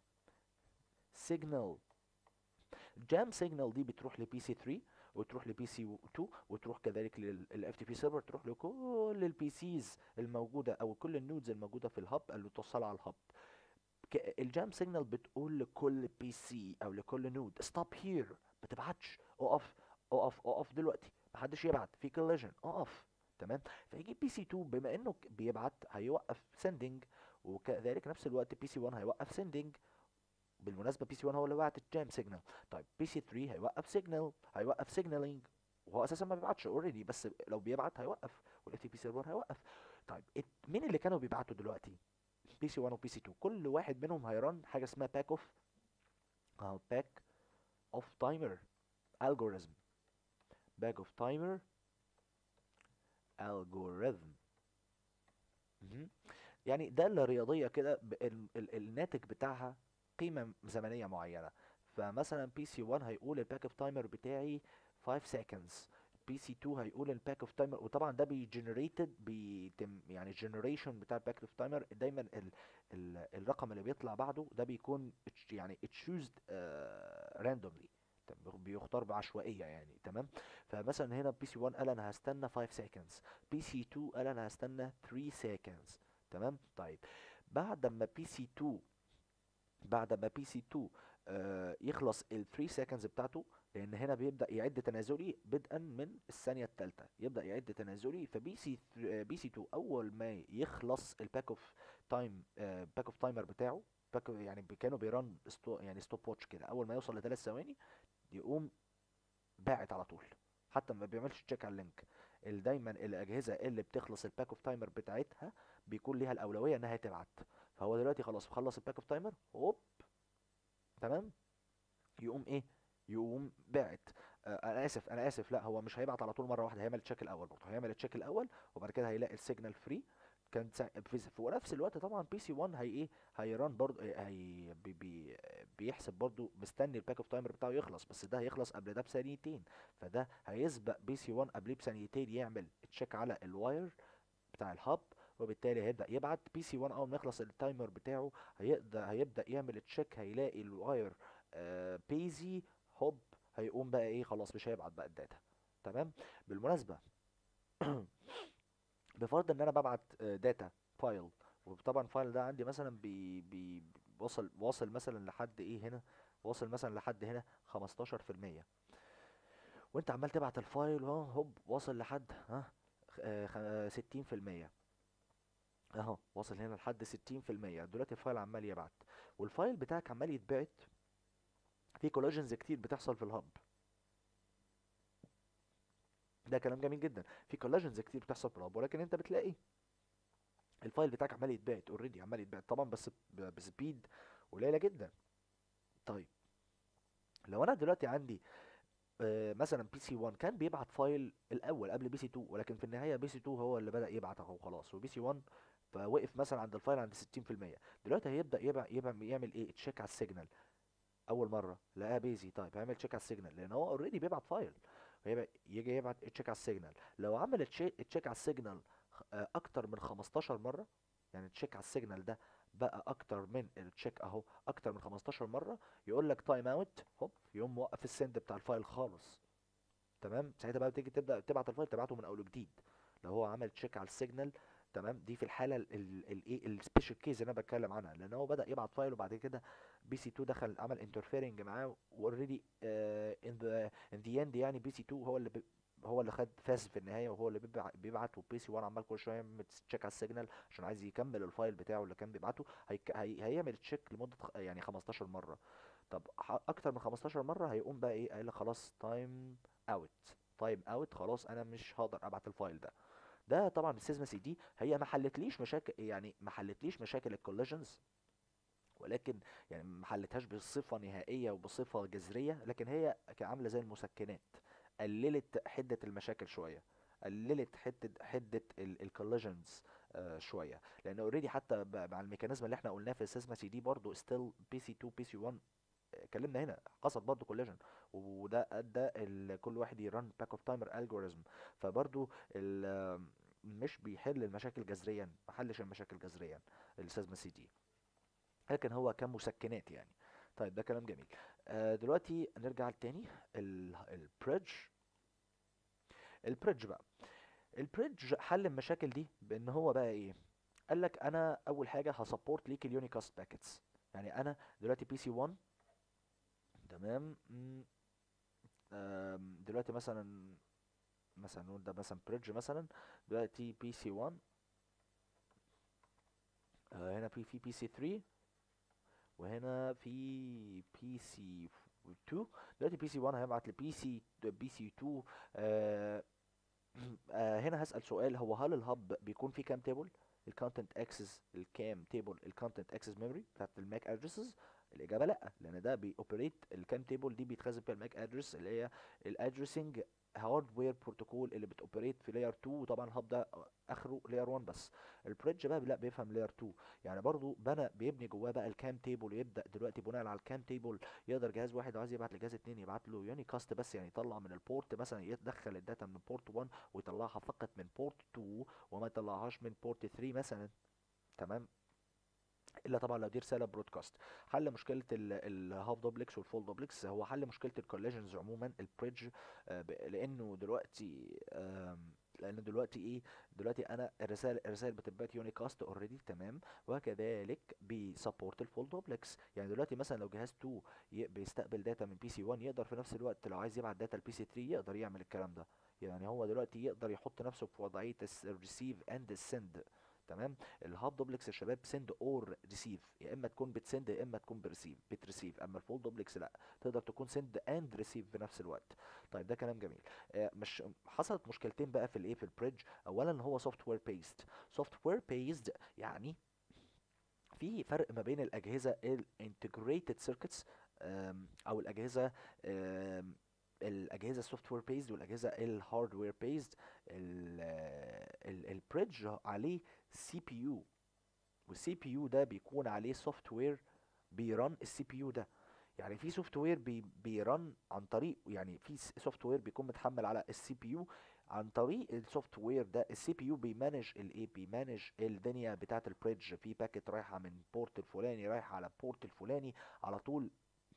سيجنال. جام سيجنال دي بتروح لبي سي تلاتة وتروح لبي سي اتنين وتروح كذلك للاف تي بي سيرفر، تروح لكل البي سيز الموجوده او كل النودز الموجوده في الهب اللي توصل على الهب. ك- الجام سيجنال بتقول لكل بي سي او لكل نود ستوب هير، ما تبعتش، اقف، اقف اقف دلوقتي، محدش يبعت في كوليجن، اقف. تمام. فيجي بي سي اتنين بما انه ك- بيبعت هيوقف سندنج، وكذلك نفس الوقت بي سي واحد هيوقف سندنج. بالمناسبه بي سي واحد هو اللي بعت الجام سيجنال. طيب بي سي تلاتة هيوقف سيجنال، هيوقف سيجنالينج، وهو اساسا ما بيبعتش اوريدي، بس لو بيبعت هيوقف، والاف تي بي سيرفر هيوقف. طيب ات- مين اللي كانوا بيبعتوا دلوقتي؟ بي سي واحد وبي سي اتنين، كل واحد منهم هيرن حاجه اسمها باك اوف اه باك اوف تايمر الجوريزم. باك اوف تايمر الجوريزم. يعني دالة رياضية كده ب- ال- ال- الناتج بتاعها قيمة زمنية معينة. فمثلا بي سي واحد هيقول الباك اوف تايمر بتاعي خمسة seconds، بي سي اتنين هيقول الباك اوف تايمر، وطبعا ده بيجنريتد بيتم يعني الجنريشن بتاع الباك اوف تايمر دايما ال ال الرقم اللي بيطلع بعده ده بيكون اتش- يعني تشوزد راندوملي، بيختار بعشوائية يعني. تمام. فمثلا هنا بي سي واحد قال انا هستنى خمسة seconds، بي سي اتنين قال انا هستنى تلاتة seconds. تمام. طيب بعد ما بي سي اتنين بعد ما بي سي اتنين آه، يخلص ال ثلاث seconds بتاعته، لان هنا بيبدا يعد تنازلي بدءا من الثانيه الثالثه، يبدا يعد تنازلي. فبي سي بي سي اتنين اول ما يخلص الباك اوف تايم باك اوف تايمر بتاعه، باك يعني بي- كانوا بيرن ستو يعني ستوب واتش كده، اول ما يوصل لثلاث ثواني يقوم باعت على طول، حتى ما بيعملش تشيك على اللينك. ال- دايما الاجهزه اللي بتخلص الباك اوف تايمر بتاعتها بيكون ليها الاولويه انها تبعت. فهو دلوقتي خلاص خلص الباك اوف تايمر، هوب، تمام، يقوم ايه، يقوم باعت. آه انا اسف انا اسف لا، هو مش هيبعت على طول مره واحده، هيعمل التشيك الاول برضه، هيعمل التشيك الاول وبعد كده هيلاقي السيجنال فري. كان سا- في في نفس الوقت طبعا بي سي واحد هي ايه، هيران برضه، هي بي بي بيحسب برضه، مستني الباك اوف تايمر بتاعه يخلص، بس ده هيخلص قبل ده بثانيتين. فده هيسبق بي سي واحد قبليه بثانيتين، يعمل تشيك على الواير بتاع الهاب، وبالتالي هيبدأ يبعت. بي سي واحد اول ما يخلص التايمر بتاعه هيقدر هيبدأ يعمل تشيك، هيلاقي الواير آه بيزي، هوب، هيقوم بقى ايه، خلاص مش هيبعت بقى الداتا. تمام. بالمناسبة بفرض ان انا ببعت آه، داتا فايل، وطبعا الفايل ده عندي مثلا بي بي واصل واصل مثلا لحد ايه هنا، واصل مثلا لحد هنا خمستاشر في المية، وانت عمال تبعت الفايل اهو، هوب واصل لحد ها آه، خ- ستين في المية، اهو واصل هنا لحد ستين في المية. دلوقتي الفايل عمال يبعت، والفايل بتاعك عمال يتبعت، في كولاجنز كتير بتحصل في الهب. ده كلام جميل جدا، في كولاجنز كتير بتحصل في الهب، ولكن انت بتلاقي الفايل بتاعك عمال يتبعت اوريدي، عمال يتبعت طبعا بس ب- بسبيد قليله جدا. طيب لو انا دلوقتي عندي آه، مثلا بي سي واحد كان بيبعت فايل الاول قبل بي سي اتنين، ولكن في النهايه بي سي اتنين هو اللي بدأ يبعت اهو خلاص، وبي سي واحد فوقف مثلا عند الفايل عند ستين في المية. دلوقتي هيبدأ يبع يبع يعمل ايه، تشيك على السيجنال. اول مره لقاها بيزي، طيب هيعمل تشيك على السيجنال لان هو اوريدي بيبعت فايل، ويبقى يجي يبعت تشيك على السيجنال. لو عمل تشيك على السيجنال اكتر من خمستاشر مره، يعني تشيك على السيجنال ده بقى اكتر من التشيك اهو، اكتر من خمستاشر مره، يقول لك تايم اوت، هوب يقوم موقف السند بتاع الفايل خالص. تمام، ساعتها بقى تيجي تبدا تبعت الفايل، تبعته من اول وجديد لو هو عمل تشيك على السيجنال. تمام، دي في الحاله الايه السبيشال كيس اللي انا بتكلم عنها، لان هو بدا يبعت فايل وبعد كده بي سي اتنين دخل عمل انترفيرنج معاه، واوريدي ان ذا ان ذا اند يعني بي سي اتنين هو اللي بي هو اللي خد فاز في النهايه، وهو اللي بيبعت, بيبعت وبي سي واحد عمال كل شويه يعمل تشيك على السيجنال عشان عايز يكمل الفايل بتاعه اللي كان بيبعته. هي هي هيعمل تشيك لمده خ- يعني خمستاشر مره. طب ح- اكتر من خمستاشر مره هيقوم بقى ايه، قايل لك خلاص تايم اوت، تايم اوت، خلاص انا مش هقدر ابعت الفايل ده. ده طبعا السيزما سي دي هي ما حلتليش مشاكل، يعني ما حلتليش مشاكل الكوليجنز، ولكن يعني ما حلتهاش بصفه نهائيه وبصفه جذريه، لكن هي كانت عامله زي المسكنات، قللت حده المشاكل شويه، قللت حده حده الكوليجنز شويه، لان اوريدي حتى ب- مع الميكانيزم اللي احنا قلناه في السيزما سي دي برضه ستيل بي سي اتنين بي سي واحد اتكلمنا هنا حصل برضه كوليجن، وده ادى ال- كل واحد يرن باك اوف تايمر الجوريزم. فبرضه ال- مش بيحل المشاكل جذريا، ما حلش المشاكل جذريا السيزما سي دي، لكن هو كان مسكنات يعني. طيب ده كلام جميل. آه دلوقتي نرجع تاني البريدج. البريدج بقى، البريدج حل المشاكل دي بان هو بقى ايه، قال لك انا اول حاجه هسبورت ليك اليونيكاست باكيتس. يعني انا دلوقتي بي سي واحد، تمام، م، آم، دلوقتي مثلا مثلا نقول ده مثلا بريدج مثلا، دلوقتي بي سي واحد، آه هنا في في بي سي تلاتة، وهنا في بي سي اتنين. دلوقتي بي سي واحد هيبعت لبي سي بي سي اتنين. آه آه هنا هسأل سؤال، هو هل الهب بيكون فيه كام تيبل؟ الكونتنت اكسس الكام تيبل، الكونتنت اكسس ميموري بتاعت الماك ادرسز؟ الاجابه لا، لان ده بيوبريت الكام تيبل دي بيتخزن فيها الماك ادرس، اللي هي الادرسنج هاردوير بروتوكول اللي بتوبريت في لاير اتنين، وطبعا الهب ده اخره لاير واحد بس. البريدج بقى لا بيفهم لاير اتنين، يعني برضو بنى بيبني جواه بقى الكام تيبل، ويبدا دلوقتي بناء على الكام تيبل يقدر جهاز واحد عايز يبعت لجهاز اتنين يبعت له يوني كاست بس، يعني يطلع من البورت مثلا، يدخل الداتا من بورت واحد ويطلعها فقط من بورت اتنين، وما يطلعهاش من بورت تلاتة مثلا. تمام، الا طبعا لو دي رساله برودكاست. حل مشكله الهاف دوبلكس والفول دوبلكس هو حل مشكله الكوليجنز عموما البريدج، آه، ب- لانه دلوقتي آم، لان دلوقتي ايه، دلوقتي انا الرسائل الرسائل بتبقى يونيكاست اوريدي، تمام. وكذلك بيسبورت الفول دوبلكس. يعني دلوقتي مثلا لو جهاز اتنين ي- بيستقبل داتا من بي سي واحد، يقدر في نفس الوقت لو عايز يبعت داتا لبي سي تلاتة يقدر يعمل الكلام ده. يعني هو دلوقتي يقدر يحط نفسه في وضعيه الريسيف اند السند، تمام. الهاب دوبلكس يا شباب سند اور ريسيف، يا اما تكون بتسند يا اما تكون بريسيف بتريسيف. اما الفول دوبلكس لا، تقدر تكون سند اند ريسيف في نفس الوقت. طيب ده كلام جميل. آه، مش حصلت مشكلتين بقى في الايه في البريدج. اولا هو سوفت وير بيست. سوفت وير بيست يعني في فرق ما بين الاجهزه الانتجريتد سيركتس، او الاجهزه آم، الاجهزه السوفت وير بيزد والاجهزه الهاردوير بيزد. البريدج عليه سي بي يو، والسي بي يو ده بيكون عليه سوفت وير بيرن السي بي يو ده. يعني في سوفت وير بي بيرن عن طريق، يعني في سوفت وير بيكون متحمل على السي بي يو. عن طريق السوفت وير ده السي بي يو بيمانج الايه، بيمانج الدنيا بتاعه البريدج. في باكيت رايحه من بورت الفلاني رايحه على بورت الفلاني على طول،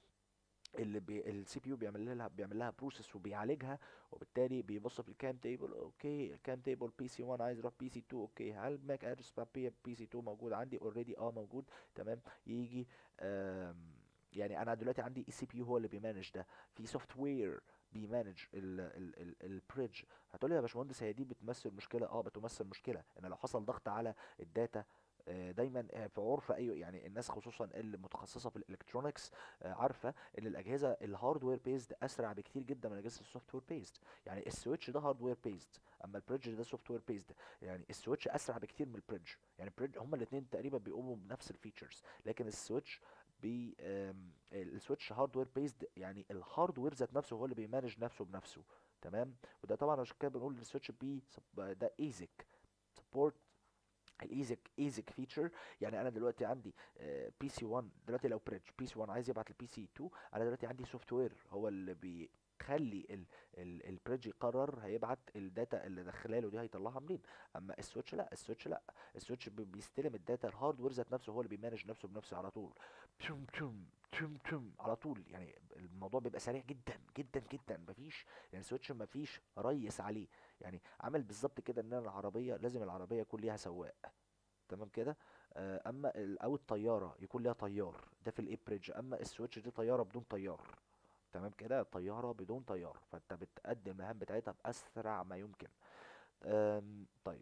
اللي بي السي بي يو بيعمل لها بيعمل لها بروسيس وبيعالجها. وبالتالي بيبص في الكام تيبل، اوكي الكام تيبل بي سي واحد عايز يروح بي سي اتنين، اوكي هل الماك ادرس بتاع بي بي سي اتنين موجود عندي اوريدي؟ اه موجود، تمام. يجي آم يعني انا دلوقتي عندي السي بي يو هو اللي بيمانج ده. في سوفت وير بيمانج البريدج. هتقولي يا باشمهندس هي دي بتمثل مشكله؟ اه بتمثل مشكله، ان لو حصل ضغط على الداتا، آه، دايما آه، في عرف اي يعني الناس خصوصا اللي متخصصه في الالكترونكس آه، عارفه ان الاجهزه الهاردوير بيزد اسرع بكتير جدا من اجهزه السوفت وير بيزد. يعني السويتش ده هاردوير بيزد، اما البريدج ده سوفت وير بيزد. يعني السويتش اسرع بكتير من البريدج. يعني البريدج هما الاثنين تقريبا بيقوموا بنفس الفيتشرز، لكن السويتش بي آم، السويتش هاردوير بيزد، يعني الهاردوير ذات نفسه هو اللي بيمانج نفسه بنفسه، تمام. وده طبعا عشان كده بنقول السويتش بي ده ايزك سبورت. الايزك ايزك فيتشر. يعني انا دلوقتي عندي بي سي واحد دلوقتي، لو بريدج بي سي واحد عايز يبعت لبي سي اتنين، انا دلوقتي عندي سوفت وير هو اللي بيخلي ال ال البريدج يقرر هيبعت الداتا اللي داخله له دي هيطلعها منين. اما السويتش لا، السويتش لا السويتش بي- بيستلم الداتا، الهاردوير ذات نفسه هو اللي بيمانج نفسه بنفسه على طول. تشم تشم تشم تشم على طول. يعني الموضوع بيبقى سريع جدا جدا جدا. مفيش يعني السويتش مفيش ريس عليه. يعني عامل بالظبط كده ان انا العربيه لازم العربيه يكون ليها سواق، تمام كده. آه، اما ال- او الطياره يكون ليها طيار، ده في الايه بريدج. اما السويتش دي طياره بدون طيار، تمام كده، طياره بدون طيار، فانت بتأدي المهام بتاعتها باسرع ما يمكن. آم، طيب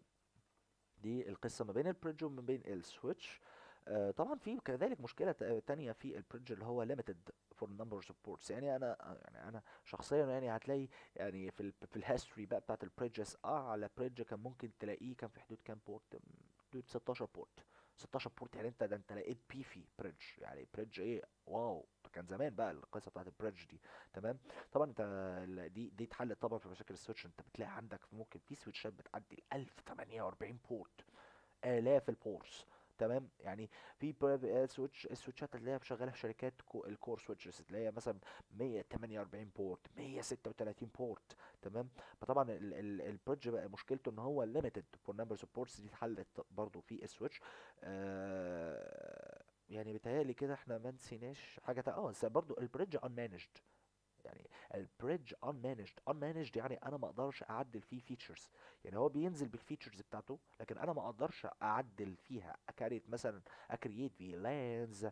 دي القصه ما بين البريدج وما بين السويتش. آه، طبعا في كذلك مشكله تا- تانية في البريدج اللي هو limited for number of ports. يعني انا آه، يعني انا شخصيا يعني هتلاقي يعني في ال في الهيستوري بقى بتاعت البريدجز، اعلى بريدج كان ممكن تلاقيه كان في حدود كام بورت؟ حدود ستاشر بورت. ستاشر بورت. يعني انت ده انت لقيت بيفي بريدج، يعني بريدج ايه، واو. كان زمان بقى القصه بتاعت البريدج دي، تمام. طبعا انت ال- دي دي اتحلت طبعا في مشاكل السويتش. انت بتلاقي عندك ممكن في سويتشات بتعدي ال ألف وتمنية واربعين بورت، آلاف البورس، تمام. يعني في برايف- سويتش السويتشات اللي هي شغاله في شركات كو الكور سويتشز تلاقيها مثلا مية وتمنية واربعين بورت، مية وستة وتلاتين بورت، تمام. فطبعا البريدج بقى مشكلته ان هو ليميتد فور نمبرز اوف بورتس. دي اتحلت برضو في السويتش. آه يعني بيتهيألي كده احنا ما نسيناش حاجه تا- اه بس برضو البريدج unmanaged. يعني البريدج unmanaged unmanaged يعني انا ما اقدرش اعدل فيه فيتشرز. يعني هو بينزل بالفيتشرز بتاعته لكن انا ما اقدرش اعدل فيها، اكريت مثلا، اكريت في لانز،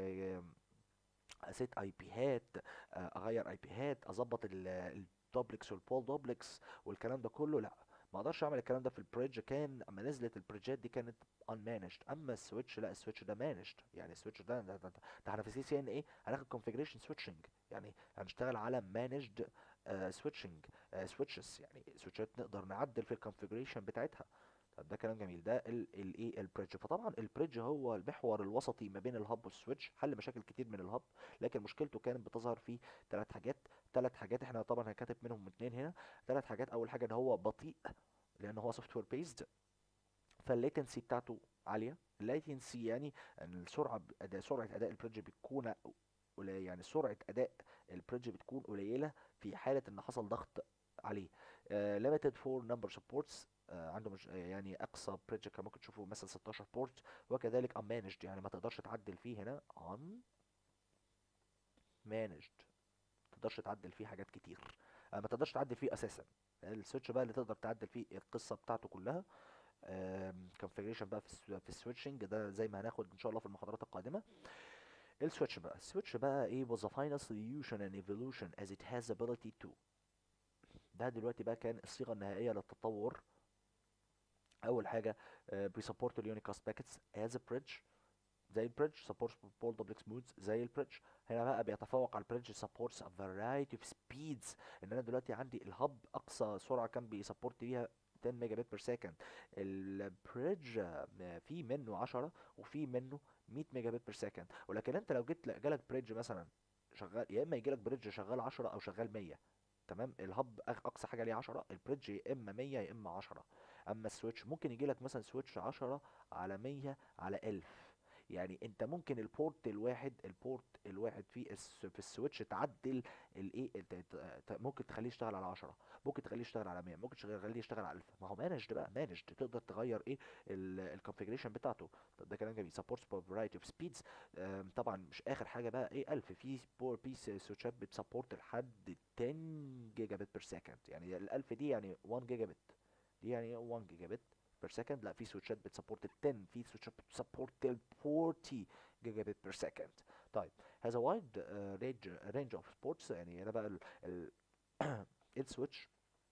اسيت اي بي هات، اغير اي بي هات، اظبط الدوبلكس والبول دوبلكس والكلام ده كله، لا. ما اقدرش اعمل الكلام ده في البريدج. كان اما نزلت البريدجات دي كانت unmanaged. اما السويتش لا، السويتش ده managed. يعني السويتش ده ده, ده, ده احنا في سي سي ان ايه هناخد configuration switching. يعني هنشتغل على managed uh, switching uh, switches. يعني سويتشات نقدر نعدل في الكونفيجريشن بتاعتها. طب ده كلام جميل. ده الايه البريدج. فطبعا البريدج هو المحور الوسطي ما بين الهب والسويتش، حل مشاكل كتير من الهب. لكن مشكلته كانت بتظهر في ثلاث حاجات. ثلاث حاجات احنا طبعا هنكتب منهم اتنين هنا. ثلاث حاجات. اول حاجه ان هو بطيء لان هو سوفت وير بيزد، فالليتنسي بتاعته عاليه. الليتنسي يعني ان السرعه ب- أداء سرعه اداء البريدج بتكون قليله. يعني سرعه اداء البريدج بتكون قليله في حاله ان حصل ضغط عليه. آه limited for number supports. آه عنده مش آه يعني اقصى بريدج كان ممكن تشوفه مثلا ستاشر بورت. وكذلك unmanaged يعني ما تقدرش تعدل فيه هنا unmanaged، ما تقدرش تعدل فيه حاجات كتير. آه، ما تقدرش تعدل فيه اساسا. السويتش بقى اللي تقدر تعدل فيه القصه بتاعته كلها. كونفيجريشن بقى في السو- في السويتشنج ده زي ما هناخد ان شاء الله في المحاضرات القادمه. السويتش بقى السويتش بقى ايه was a final solution and evolution as it has ability to. ده دلوقتي بقى كان الصيغه النهائيه للتطور. اول حاجه بيسبورت اليونيكاست باكيتس از a bridge زي البريدج supports multiple duplex modes زي البريدج. هنا بقى بيتفوق على البريدج supports a variety of speeds. ان انا دلوقتي عندي الهب اقصى سرعه كان بيسبورت بيها عشرة ميجا بت بير سكند. البريدج في منه عشرة وفي منه مية ميجا بت بير سكند. ولكن انت لو جيت جالك بريدج مثلا شغال، يا اما يجي لك بريدج شغال عشرة او شغال مية. تمام. الهب أق- اقصى حاجه ليه عشرة، البريدج يا اما مية يا اما عشرة. اما السويتش ممكن يجي لك مثلا سويتش عشرة على مية على ألف. يعني انت ممكن البورت الواحد البورت الواحد في الس في السويتش تعدل الايه الت- ت- ت- ممكن تخليه يشتغل على عشرة، ممكن تخليه يشتغل على مية، ممكن تخليه يشتغل على ألف. ما هو مانجد بقى، مانجد تقدر تغير ايه الكونفيجريشن بتاعته. طب ده كلام جميل. supports for variety of speeds. آم، طبعا مش اخر حاجه بقى ايه ألف. في بور بيس سويتشات بتسبورت لحد عشرة جيجا بت بير سكند. يعني ال ألف دي يعني واحد جيجا بت، دي يعني واحد جيجا بت بير سكند. لا، في سويتشات بتسبورت ال عشرة، في سويتشات بتسبورت ال أربعين جيجا بت بير سكند. طيب has a wide uh, range range of ports. يعني هنا بقى ال ال السويتش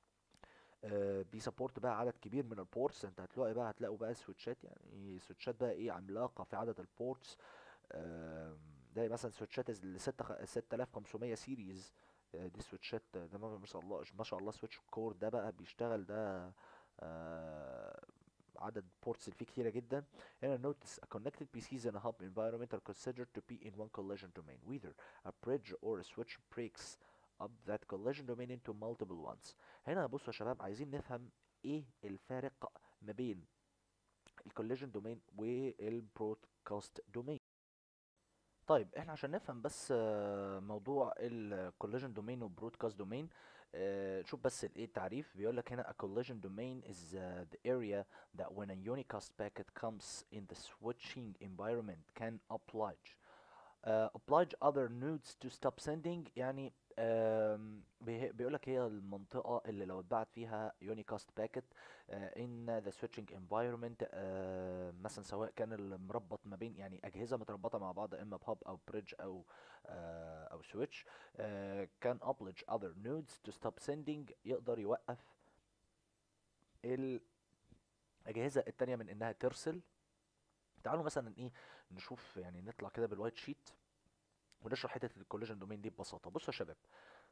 آه، بيسبورت بقى عدد كبير من البورتس. انت هتلاقي بقى هتلاقوا بقى سويتشات، يعني سويتشات بقى ايه عملاقه في عدد البورتس. آم، زي مثلا سويتشات ال ستة آلاف وخمسمية سيريز. آه، دي سويتشات آه، ده ما ما شاء الله ما شاء الله. سويتش كور ده بقى بيشتغل ده آه، عدد ports اللي فيه كتيرة جدا. هنا notice a connected P Cs in a hub environment are considered to be in one collision domain, whether a bridge or a switch breaks up that collision domain into multiple ones. هنا بصوا يا شباب، عايزين نفهم ايه الفارق ما بين الكوليجن دومين والبرودكاست دومين. طيب احنا عشان نفهم بس آه، موضوع الكوليجن دومين والبرودكاست دومين، شوف بس الايه التعريف. بيقول لك هنا a collision domain is uh, the area that when a unicast packet comes in the switching environment can oblige uh, oblige other nodes to stop sending. يعني um, بيقول لك هي المنطقة اللي لو اتبعت فيها unicast packet uh, in the switching environment. uh, مثلا سواء كان المربط ما بين يعني أجهزة متربطة مع بعض، إما بهاب أو بريدج أو uh, أو switch uh, can oblige other nodes to stop sending. يقدر يوقف الأجهزة التانية من إنها ترسل. تعالوا مثلا إيه نشوف، يعني نطلع كده بالوايت شيت ونشرح حته الكوليجن دومين دي ببساطه. بصوا يا شباب،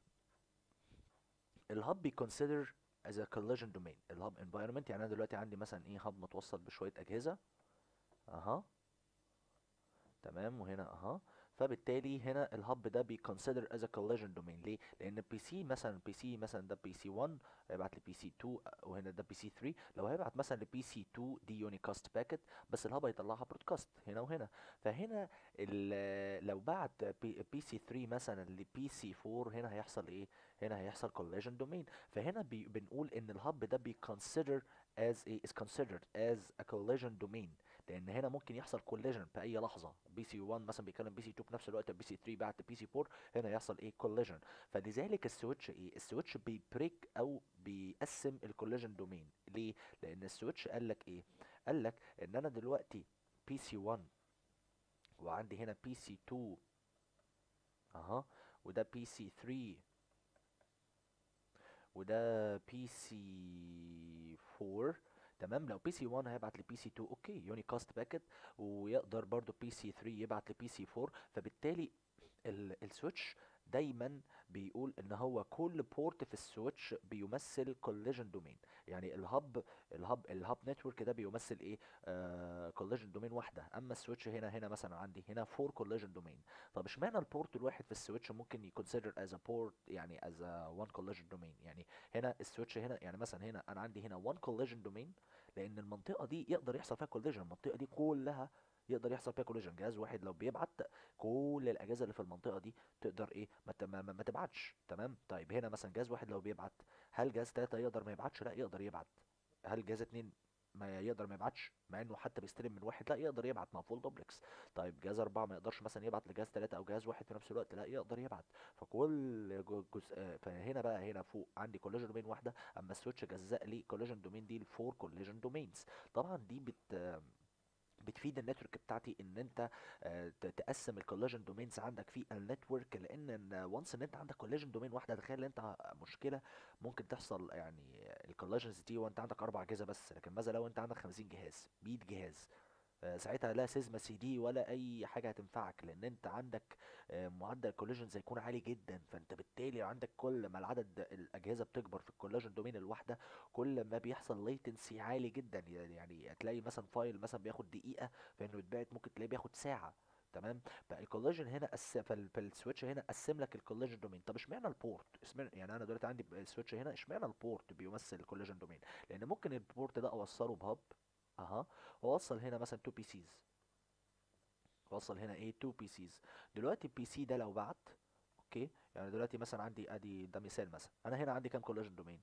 الهاب بيكونسيدر از ا كوليجن دومين. الهاب انفايرمنت، يعني انا دلوقتي عندي مثلا ايه هاب متوصل بشويه اجهزه اها، تمام، وهنا اها. فبالتالي هنا الهب ده بيكونسيدر از ا كوليجن دومين. ليه؟ لان البي سي مثلا البي سي مثلا ده بي سي واحد هيبعت لبي سي اتنين، وهنا ده بي سي تلاتة. لو هيبعت مثلا لبي سي اتنين دي يونيكاست باكيت، بس الهب هيطلعها برودكاست هنا وهنا. فهنا ال- لو بعت بي, بي سي تلاتة مثلا لبي سي اربعة، هنا هيحصل ايه؟ هنا هيحصل كوليجن دومين. فهنا بي بنقول ان الهب ده بيكونسيدر as a is considered as a collision domain. لان هنا ممكن يحصل كوليجن في اي لحظه. بي سي واحد مثلا بيكلم بي سي اتنين في نفس الوقت، بي سي تلاتة بعت بي سي اربعة، هنا يحصل ايه؟ كوليجن. فلذلك السويتش ايه؟ السويتش بيبريك او بيقسم الكوليجن دومين. ليه؟ لان السويتش قال لك ايه؟ قال لك ان انا دلوقتي بي سي واحد وعندي هنا بي سي اتنين اها، وده بي سي تلاتة وده بي سي اربعة. تمام. لو بي سي واحد هيبعت لبي سي اتنين اوكي يونيكاست باكيت، ويقدر برضو بي سي تلاتة يبعت لبي سي اربعة. فبالتالي ال- السويتش دايما بيقول ان هو كل بورت في السويتش بيمثل كوليجن دومين. يعني الهب الهب الهب نتورك ده بيمثل ايه؟ كوليجن دومين واحده. اما السويتش هنا هنا مثلا عندي هنا اربعة كوليجن دومين. طب اشمعنى البورت الواحد في السويتش ممكن يكونسيدر از ا بورت، يعني از ا واحد كوليجن دومين؟ يعني هنا السويتش هنا، يعني مثلا هنا انا عندي هنا واحد كوليجن دومين، لان المنطقه دي يقدر يحصل فيها كوليجن. المنطقه دي كلها يقدر يحصل فيها كوليجن. جهاز واحد لو بيبعت، كل الاجهزه اللي في المنطقه دي تقدر ايه؟ ما, ت- ما, ما ما تبعتش. تمام. طيب هنا مثلا جهاز واحد لو بيبعت، هل جهاز تلاتة يقدر ما يبعتش؟ لا، يقدر يبعت. هل جهاز اتنين ما يقدر ما يبعتش، مع انه حتى بيستلم من واحد لا يقدر يبعت مع فول دوبلكس. طيب جهاز اربعة ما يقدرش مثلا يبعت لجهاز ثلاثة او جهاز واحد في نفس الوقت، لا يقدر يبعت. فكل جو- جزء آه، فهنا بقى هنا فوق عندي كوليجن دومين واحده، اما السويتش جزأ لي كوليجن دومين دي لفور كوليجن دومينز. طبعا دي بت بتفيد النتورك بتاعتي ان انت آه، ت- تقسم الكولاجين دومينز عندك في النتورك، لان وانس ان انت عندك كولاجين دومين واحده، تخيل ان انت مشكله ممكن تحصل يعني الكولاجينز دي وانت عندك اربع اجهزه بس، لكن ماذا لو انت عندك خمسين جهاز مية جهاز؟ آه، ساعتها لا سيزما سي دي ولا اي حاجه هتنفعك، لان انت عندك آه، معدل الكولاجينز هيكون عالي جدا. فانت بالتالي عندك كل ما العدد الاجهزه بتكبر في الكولاجين دومين الواحده، كل ما بيحصل ليتنسي عالي جدا. يعني هتلاقي مثلا فايل مثلا بياخد دقيقه فانه يتبعت، ممكن تلاقيه بياخد ساعه. تمام. فالكولاجين هنا قس... فال... فالسويتش هنا قسم لك الكولاجين دومين. طب اشمعنى البورت؟ اسمع... يعني انا دلوقتي عندي السويتش هنا، اشمعنى البورت بيمثل الكولاجين دومين؟ لان ممكن البورت ده اوصله بهاب، اها، واوصل هنا مثلا تو بي سيز، واوصل هنا ايه تو بي سيز. دلوقتي البي سي ده لو بعت، اوكي، يعني دلوقتي مثلا عندي ادي ده مثال، مثلا انا هنا عندي كام كولاجين دومين،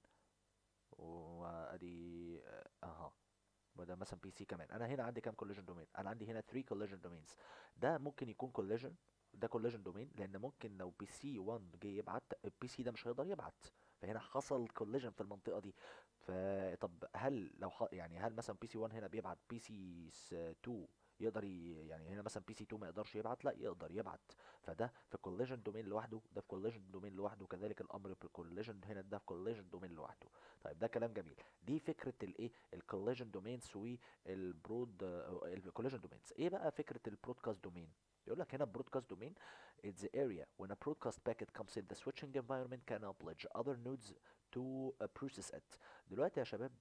وادي اها، وده مثلا بي سي كمان، انا هنا عندي كام كوليجن دومين؟ انا عندي هنا ثلاثة كوليجن دومينز. ده ممكن يكون كوليجن، ده كوليجن دومين، لان ممكن لو بي سي واحد جه يبعت، البي سي ده مش هيقدر يبعت، فهنا حصل كوليجن في المنطقه دي. فطب هل لو ح... يعني هل مثلا بي سي واحد هنا بيبعت بي سي اتنين يقدر ي... يعني هنا مثلا بي سي اتنين ما يقدرش يبعت؟ لا يقدر يبعت. فده في كوليجن دومين لوحده، ده في كوليجن دومين لوحده، كذلك الامر في الكوليجن هنا، ده في كوليجن دومين لوحده. طيب ده كلام جميل. دي فكره الايه الكوليجن دومينز والبرود الكوليجن دومينز. ايه بقى فكره البرودكاست دومين؟ يقول لك هنا broadcast domain it's the area when a broadcast packet comes in the switching environment can oblige other nodes to uh, process it. دلوقتي يا شباب،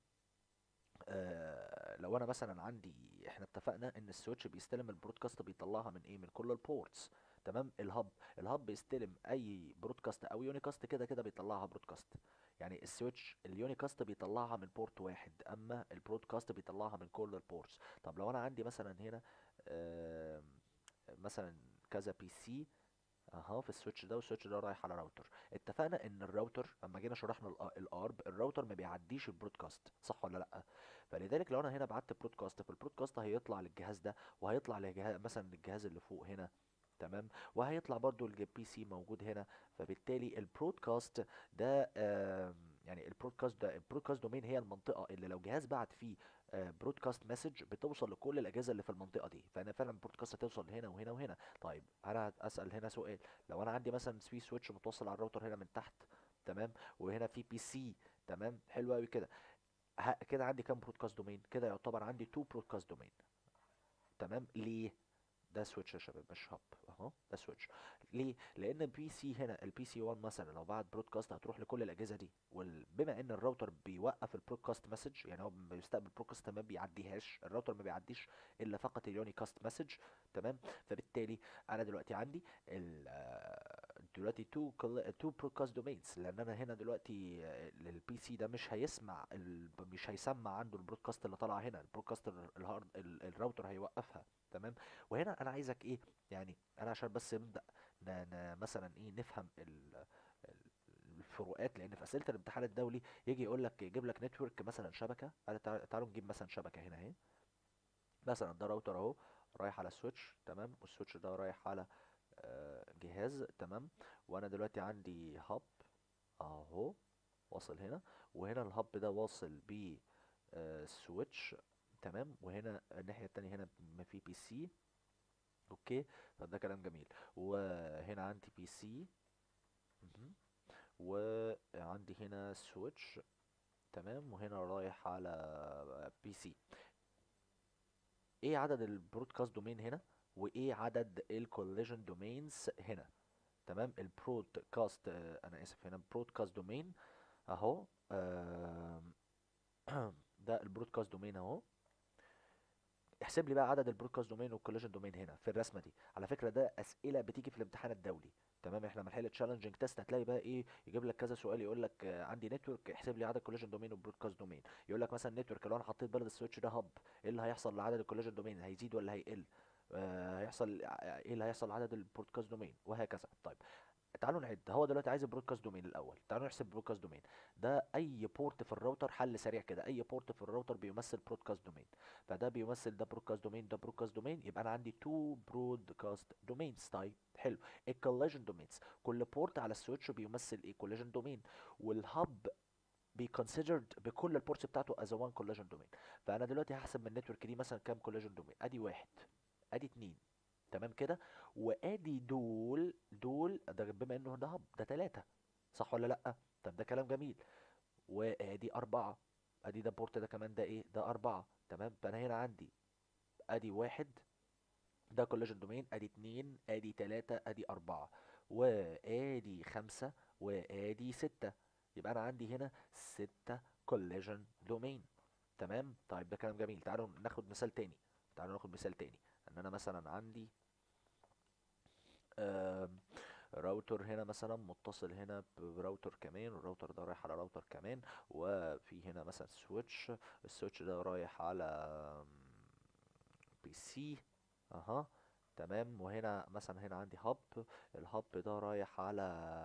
آه لو انا مثلا عندي، احنا اتفقنا ان السويتش بيستلم البرودكاست بيطلعها من ايه؟ من كل البورتس. تمام. الهب الهب بيستلم اي برودكاست او يونيكاست، كده كده بيطلعها برودكاست. يعني السويتش اليونيكاست بيطلعها من بورت واحد، اما البرودكاست بيطلعها من كل البورتس. طب لو انا عندي مثلا هنا آه مثلا كذا بي سي اها في السويتش ده، والسويتش ده رايح على راوتر، اتفقنا ان الراوتر لما جينا شرحنا الأ- الارب، الراوتر ما بيعديش البرودكاست، صح ولا لا؟ فلذلك لو انا هنا بعت برودكاست، فالبرودكاست هيطلع للجهاز ده، وهيطلع لجهاز مثلا الجهاز اللي فوق هنا، تمام، وهيطلع برضو البي سي موجود هنا. فبالتالي البرودكاست ده آم، يعني البرودكاست ده البرودكاست دومين هي المنطقه اللي لو جهاز بعت فيه برودكاست مسج بتوصل لكل الاجهزه اللي في المنطقه دي. فانا فعلا البرودكاست هتوصل هنا وهنا وهنا. طيب انا اسال هنا سؤال، لو انا عندي مثلا في سويتش متوصل على الراوتر هنا من تحت، تمام، وهنا في بي سي، تمام، حلو قوي كده، ه- كده عندي كام برودكاست دومين؟ كده يعتبر عندي تو برودكاست دومين. تمام. ليه؟ ده سويتش يا شباب مش هاب، اهو ده سويتش. ليه؟ لان البي سي هنا، البي سي واحد مثلا لو بعت برودكاست هتروح لكل الاجهزه دي، وبما ان الراوتر بيوقف البرودكاست مسج، يعني هو بيستقبل برودكاست ما بيعديهاش، الراوتر ما بيعديش الا فقط اليونيكاست مسج. تمام. فبالتالي انا دلوقتي عندي ال آه، دلوقتي تو تو برودكاست دومينز، لان انا هنا دلوقتي البي سي ده مش هيسمع ال- مش هيسمع عنده البرودكاست اللي طالع هنا، البرودكاست ال- الهارد ال- الراوتر هيوقفها. تمام. وهنا انا عايزك ايه، يعني انا عشان بس نبدا ن... ن... مثلا ايه نفهم ال... ال- الفروقات، لان في اسئله الامتحان الدولي يجي يقول لك يجيب لك نتورك مثلا شبكه. تعال- تعال- تعالوا نجيب مثلا شبكه هنا اهي، مثلا ده راوتر اهو رايح على سويتش، تمام، والسويتش ده رايح على آه، جهاز، تمام، وانا دلوقتي عندي هاب اهو واصل هنا، وهنا الهاب ده واصل ب سويتش، تمام، وهنا الناحيه التانية هنا ما في بي سي. اوكي. طب ده كلام جميل. وهنا عندي بي سي، مهم. وعندي هنا سويتش، تمام، وهنا رايح على بي سي. ايه عدد البرودكاست دومين هنا؟ وايه عدد الكوليجن دومينز هنا؟ تمام. البرودكاست آه، انا اسف، هنا برودكاست دومين اهو، آم، ده البرودكاست دومين اهو. احسب لي بقى عدد البرودكاست دومين والكوليجن دومين هنا في الرسمه دي. على فكره ده اسئله بتيجي في الامتحان الدولي. تمام. احنا لما نحل تشالنجينج تيست هتلاقي بقى ايه، يجيب لك كذا سؤال، يقول لك آه، عندي نتورك احسب لي عدد كوليجن دومين وبرودكاست دومين. يقول لك مثلا نتورك لو انا حطيت بلد السويتش ده هب، ايه اللي هيحصل لعدد الكوليجن دومين؟ هيزيد ولا هيقل؟ آه هيحصل ايه اللي هيحصل لعدد البرودكاست دومين؟ وهكذا. طيب تعالوا نعد. هو دلوقتي عايز البرودكاست دومين الاول، تعالوا نحسب البرودكاست دومين. ده اي بورت في الراوتر، حل سريع كده، اي بورت في الراوتر بيمثل برودكاست دومين. فده بيمثل ده برودكاست دومين، ده برودكاست دومين، يبقى انا عندي تو برودكاست دومينز. طيب حلو. الكوليجن دومينز، كل بورت على السويتش بيمثل ايه؟ كوليجن دومين. والهب بيكونسيدرد بكل البورتس بتاعته از وان كوليجن دومين. فانا دلوقتي هحسب من النتورك دي مثلا كام كوليجن دومين. ادي واحد، ادي اتنين، تمام كده. وادي دول دول ده بما انه ده هب، ده تلاتة، صح ولا لا؟ طب ده كلام جميل. وادي اربعة، ادي ده بورت، ده كمان ده ايه؟ ده اربعة، تمام. فانا هنا عندي ادي واحد، ده كوليجن دومين، ادي اتنين، ادي تلاتة، ادي اربعة، وادي خمسة، وادي ستة. يبقى انا عندي هنا ستة كوليجن دومين، تمام. طيب ده كلام جميل. تعالوا ناخد مثال تاني، تعالوا ناخد مثال تاني. ان انا مثلا عندي آم، راوتر هنا مثلا متصل هنا براوتر كمان، والراوتر ده رايح على راوتر كمان، وفي هنا مثلا سويتش، السويتش ده رايح على بي سي. اها، تمام. وهنا مثلا هنا عندي هاب، الهاب ده رايح على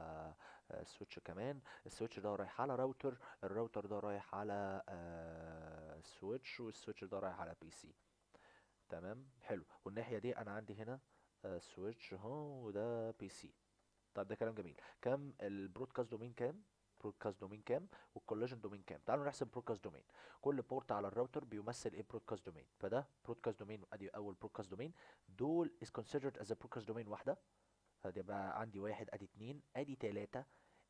آه، سويتش كمان، السويتش ده رايح على راوتر، الراوتر ده رايح على آه، سويتش، والسويتش ده رايح على بي سي. تمام حلو. والناحية دي انا عندي هنا آه، سويتش اهو، وده بي سي. طيب ده كلام جميل. كام البرودكاست دومين؟ كام برودكاست دومين كام؟ والكوليجن دومين كام؟ تعالوا نحسب برودكاست دومين. كل بورت على الراوتر بيمثل ايه؟ برودكاست دومين. فده برودكاست دومين، ادي اول برودكاست دومين. دول is considered as a برودكاست دومين واحده. هتبقى عندي واحد، ادي اتنين، ادي تلاتة،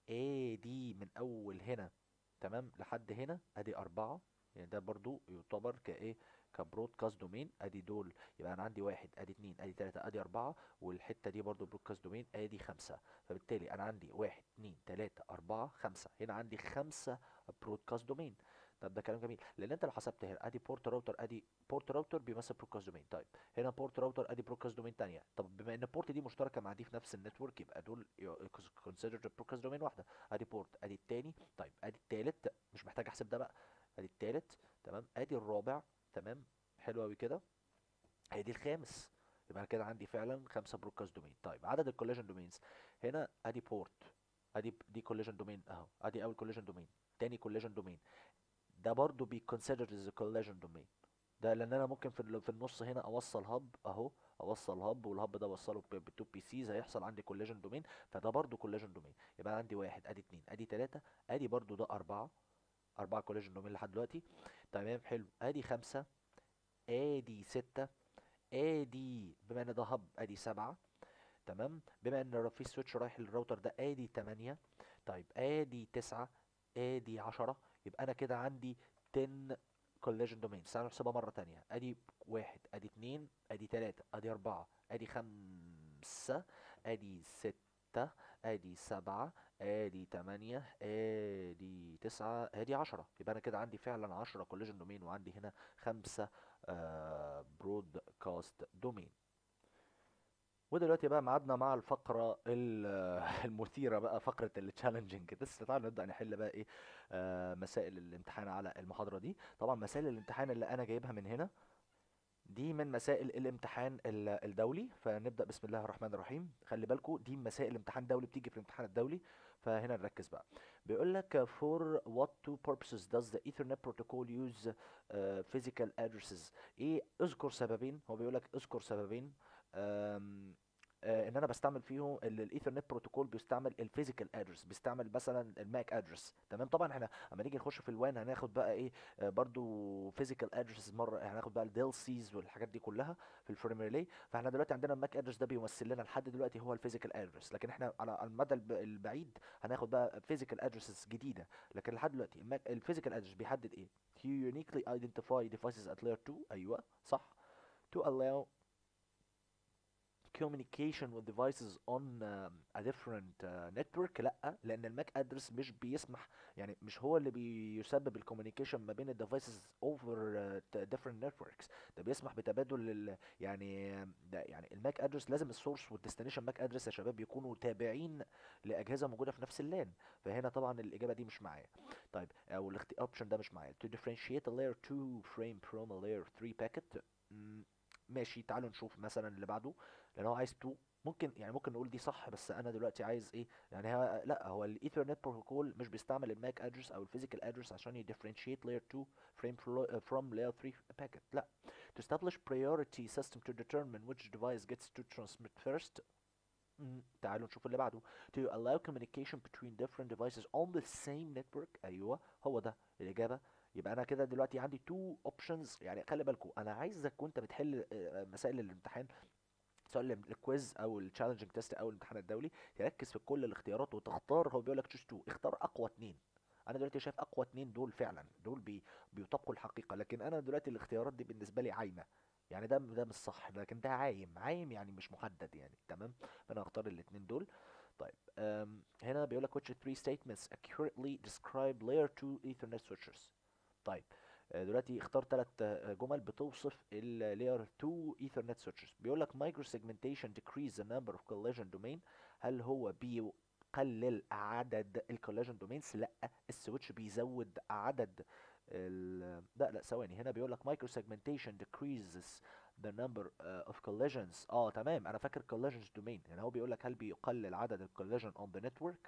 ادي من اول هنا تمام لحد هنا ادي اربعة. يعني ده برضو يعتبر كايه؟ كبرودكاست دومين. ادي دول، يبقى انا عندي واحد، ادي اتنين، ادي تلاتة، ادي اربعة، والحتة دي برضو برودكاست دومين، ادي خمسة. فبالتالي انا عندي واحد، اتنين، تلاتة، اربعة، خمسة. هنا عندي خمسة برودكاست دومين. طب ده كلام جميل، لان انت لو حسبت هنا ادي بورت راوتر، ادي بورت راوتر بيمثل برودكاست دومين. طيب هنا بورت راوتر، ادي برودكاست دومين تانية. طب بما ان البورت دي مشتركه مع دي في نفس النتورك، يبقى دول كونسيدرد برودكاست دومين واحده. ادي بورت، ادي التاني، طيب ادي التالت، مش محتاج احسب ده بقى. ادي التالت، تمام، ادي الرابع، تمام، حلو قوي كده، ادي الخامس. يبقى انا كده عندي فعلا خمسه برودكاست دومين. طيب عدد الكوليجن دومينز، هنا ادي بورت، ادي دي كوليجن دومين اهو، ادي اول كوليجن دومين، تاني كوليجن دومين، ده برضو بيكونسيدر از كوليجن دومين. ده لان انا ممكن في ال- في النص هنا اوصل هاب اهو، اوصل هاب، والهاب ده اوصله بتو بي سيز، هيحصل عندي كوليجن دومين. فده برضو كوليجن دومين. يبقى عندي واحد، ادي اتنين، ادي تلاتة، ادي برضو ده اربعة، اربعة كوليجن دومين لحد دلوقتي. تمام حلو. ادي خمسة، ادي ستة، ادي بما ان ده هاب ادي سبعة، تمام. بما ان في سويتش رايح للراوتر ده ادي تمانية. طيب ادي تسعة، ادي عشرة. يبقى انا كده عندي عشرة collision domains. تعالوا نحسبها مرة تانية. ادي واحد، ادي اتنين، ادي تلاتة، ادي اربعة، ادي خمسة، ادي ستة، ادي سبعة، ادي تمانية، ادي تسعة، ادي عشرة. يبقى انا كده عندي فعلا عشرة collision domain، وعندي هنا خمسة برودكاست دومين. ودلوقتي بقى ميعادنا مع الفقرة ال- المثيرة بقى، فقرة التشالنجينج تيست. تعالوا نبدأ نحل بقى ايه آه مسائل الامتحان على المحاضرة دي. طبعا مسائل الامتحان اللي انا جايبها من هنا دي من مسائل الامتحان ال- الدولي. فنبدأ بسم الله الرحمن الرحيم. خلي بالكو دي مسائل امتحان دولي بتيجي في الامتحان الدولي، فهنا نركز بقى. بيقول لك for what two purposes does the Ethernet protocol use uh, physical addresses. ايه؟ اذكر سببين. هو بيقول لك اذكر سببين آم، آه، ان انا بستعمل فيهم الايثرنت بروتوكول. بيستعمل الفيزيكال ادرس، بيستعمل مثلا الماك ادرس، تمام. طبعا احنا اما نيجي نخش في الوان هناخد بقى ايه آه، برضو فيزيكال ادرس مره، هناخد بقى الديل سيز والحاجات دي كلها في الفريم ريلي. فاحنا دلوقتي عندنا الماك ادرس ده بيمثل لنا لحد دلوقتي هو الفيزيكال ادرس، لكن احنا على المدى الب- البعيد هناخد بقى فيزيكال ادرسز جديده. لكن لحد دلوقتي الماك الفيزيكال ادرس بيحدد ايه؟ you uniquely identify devices at layer two. ايوه صح. to allow communication with devices on um, a different uh, network. لا، لان الماك ادرس مش بيسمح، يعني مش هو اللي بيسبب الكوميونيكيشن ما بين الديفايسز over uh, different networks. ده بيسمح بتبادل ال... يعني ده يعني الماك ادرس لازم السورس والديستنيشن ماك ادرس يا شباب يكونوا تابعين لاجهزه موجوده في نفس اللان. فهنا طبعا الاجابه دي مش معايا. طيب او الاوبشن ده مش معايا. to differentiate a layer two frame from a layer three packet. مم، ماشي. تعالوا نشوف مثلا اللي بعده، لان هو عايز تو ممكن يعني ممكن نقول دي صح، بس انا دلوقتي عايز ايه يعني؟ هو لا، هو الايثرنت بروتوكول مش بيستعمل الماك ادرس او الفيزيكال ادرس عشان يديفرنشيت layer two frame flo- from layer three packet. لا. To establish priority system to determine which device gets to transmit first. مم. تعالوا نشوف اللي بعده. To allow communication between different devices on the same network. ايوه هو ده الاجابه. يبقى انا كده دلوقتي عندي two options. يعني خلي بالكم، انا عايزك وانت بتحل آه، مسائل الامتحان، سواء ال- الكويز او التشالنجينج تيست او الامتحان الدولي، تركز في كل الاختيارات وتختار. هو بيقول لك تشوز تو، اختار اقوى اتنين. انا دلوقتي شايف اقوى اتنين دول فعلا، دول بي بيطابقوا الحقيقه، لكن انا دلوقتي الاختيارات دي بالنسبه لي عايمه. يعني ده ده مش صح، لكن ده عايم عايم يعني مش محدد يعني. تمام. فانا هختار الاتنين دول. طيب أم هنا بيقول لك which three statements accurately describe layer two ethernet switches. طيب آه، دلوقتي اختار ثلاث جمل بتوصف ال layer two ethernet switches. بيقول لك micro segmentation decrease the number of collision domain. هل هو بيقلل عدد ال collision domains؟ لا، السويتش بيزود عدد ال لا لا ثواني، هنا بيقول لك micro segmentation decreases the number uh, of collisions. اه تمام، انا فاكر collisions domain. يعني هو بيقول لك هل بيقلل عدد ال collision on the network؟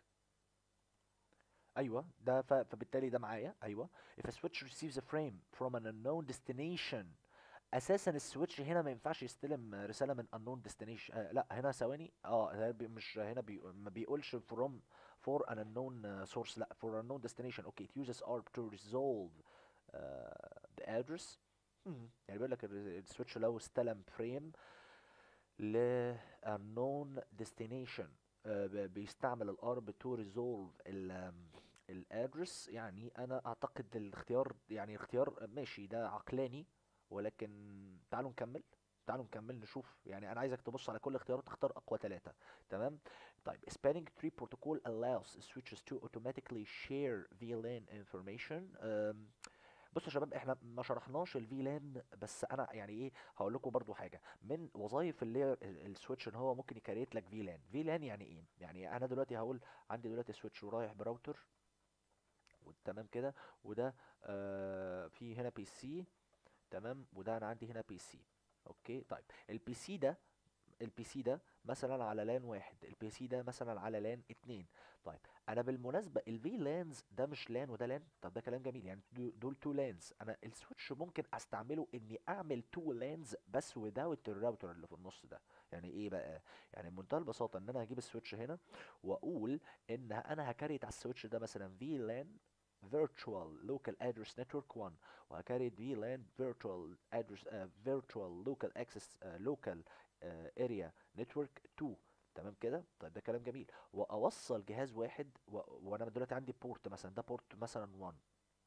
ايوه ده ف... فبالتالي ده معايا. ايوه. if a switch receives a frame from an unknown destination. اساسا السويتش هنا ما ينفعش يستلم رساله من unknown destination. آه لا هنا ثواني، اه ده بي مش هنا بي ما بيقولش from for an unknown uh, source. لا for unknown destination. اوكي it uses arp to resolve uh, the address. مم. يعني بيقول لك ال- السويتش لو استلم فريم ل unknown destination، آه، ب- بيستعمل الارب تو ريزولف الادرس. يعني انا اعتقد الاختيار، يعني اختيار ماشي ده عقلاني، ولكن تعالوا نكمل. تعالوا نكمل نشوف. يعني انا عايزك تبص على كل اختيار تختار اقوى ثلاثة. تمام. طيب spanning tree protocol allows switches to automatically share V LAN information. أم، بصوا يا شباب، احنا ما شرحناش الفي لان، بس انا يعني ايه هقول لكم برضو حاجه من وظائف اللي السويتش، ان هو ممكن يكريت لك في لان. في لان يعني ايه؟ يعني انا دلوقتي هقول عندي دلوقتي سويتش ورايح براوتر، تمام كده، وده آه في هنا بي سي. تمام. وده انا عندي هنا بي سي. اوكي. طيب البي سي ده البي سي ده مثلا على لان واحد، البي سي ده مثلا على لان اتنين. طيب انا بالمناسبه الفي لانز ده مش لان وده لان. طب ده كلام جميل، يعني دو- دول تو لانز. انا السويتش ممكن استعمله اني اعمل تو لانز بس without الراوتر اللي في النص ده. يعني ايه بقى؟ يعني بمنتهى البساطه ان انا هجيب السويتش هنا واقول ان انا هكريت على السويتش ده مثلا في لان virtual local address network واحد، وهكريت في لان virtual address uh, virtual local access uh, local اريا نتورك اتنين. تمام كده. طيب ده كلام جميل. واوصل جهاز واحد و... وانا دلوقتي عندي بورت مثلا، ده بورت مثلا واحد.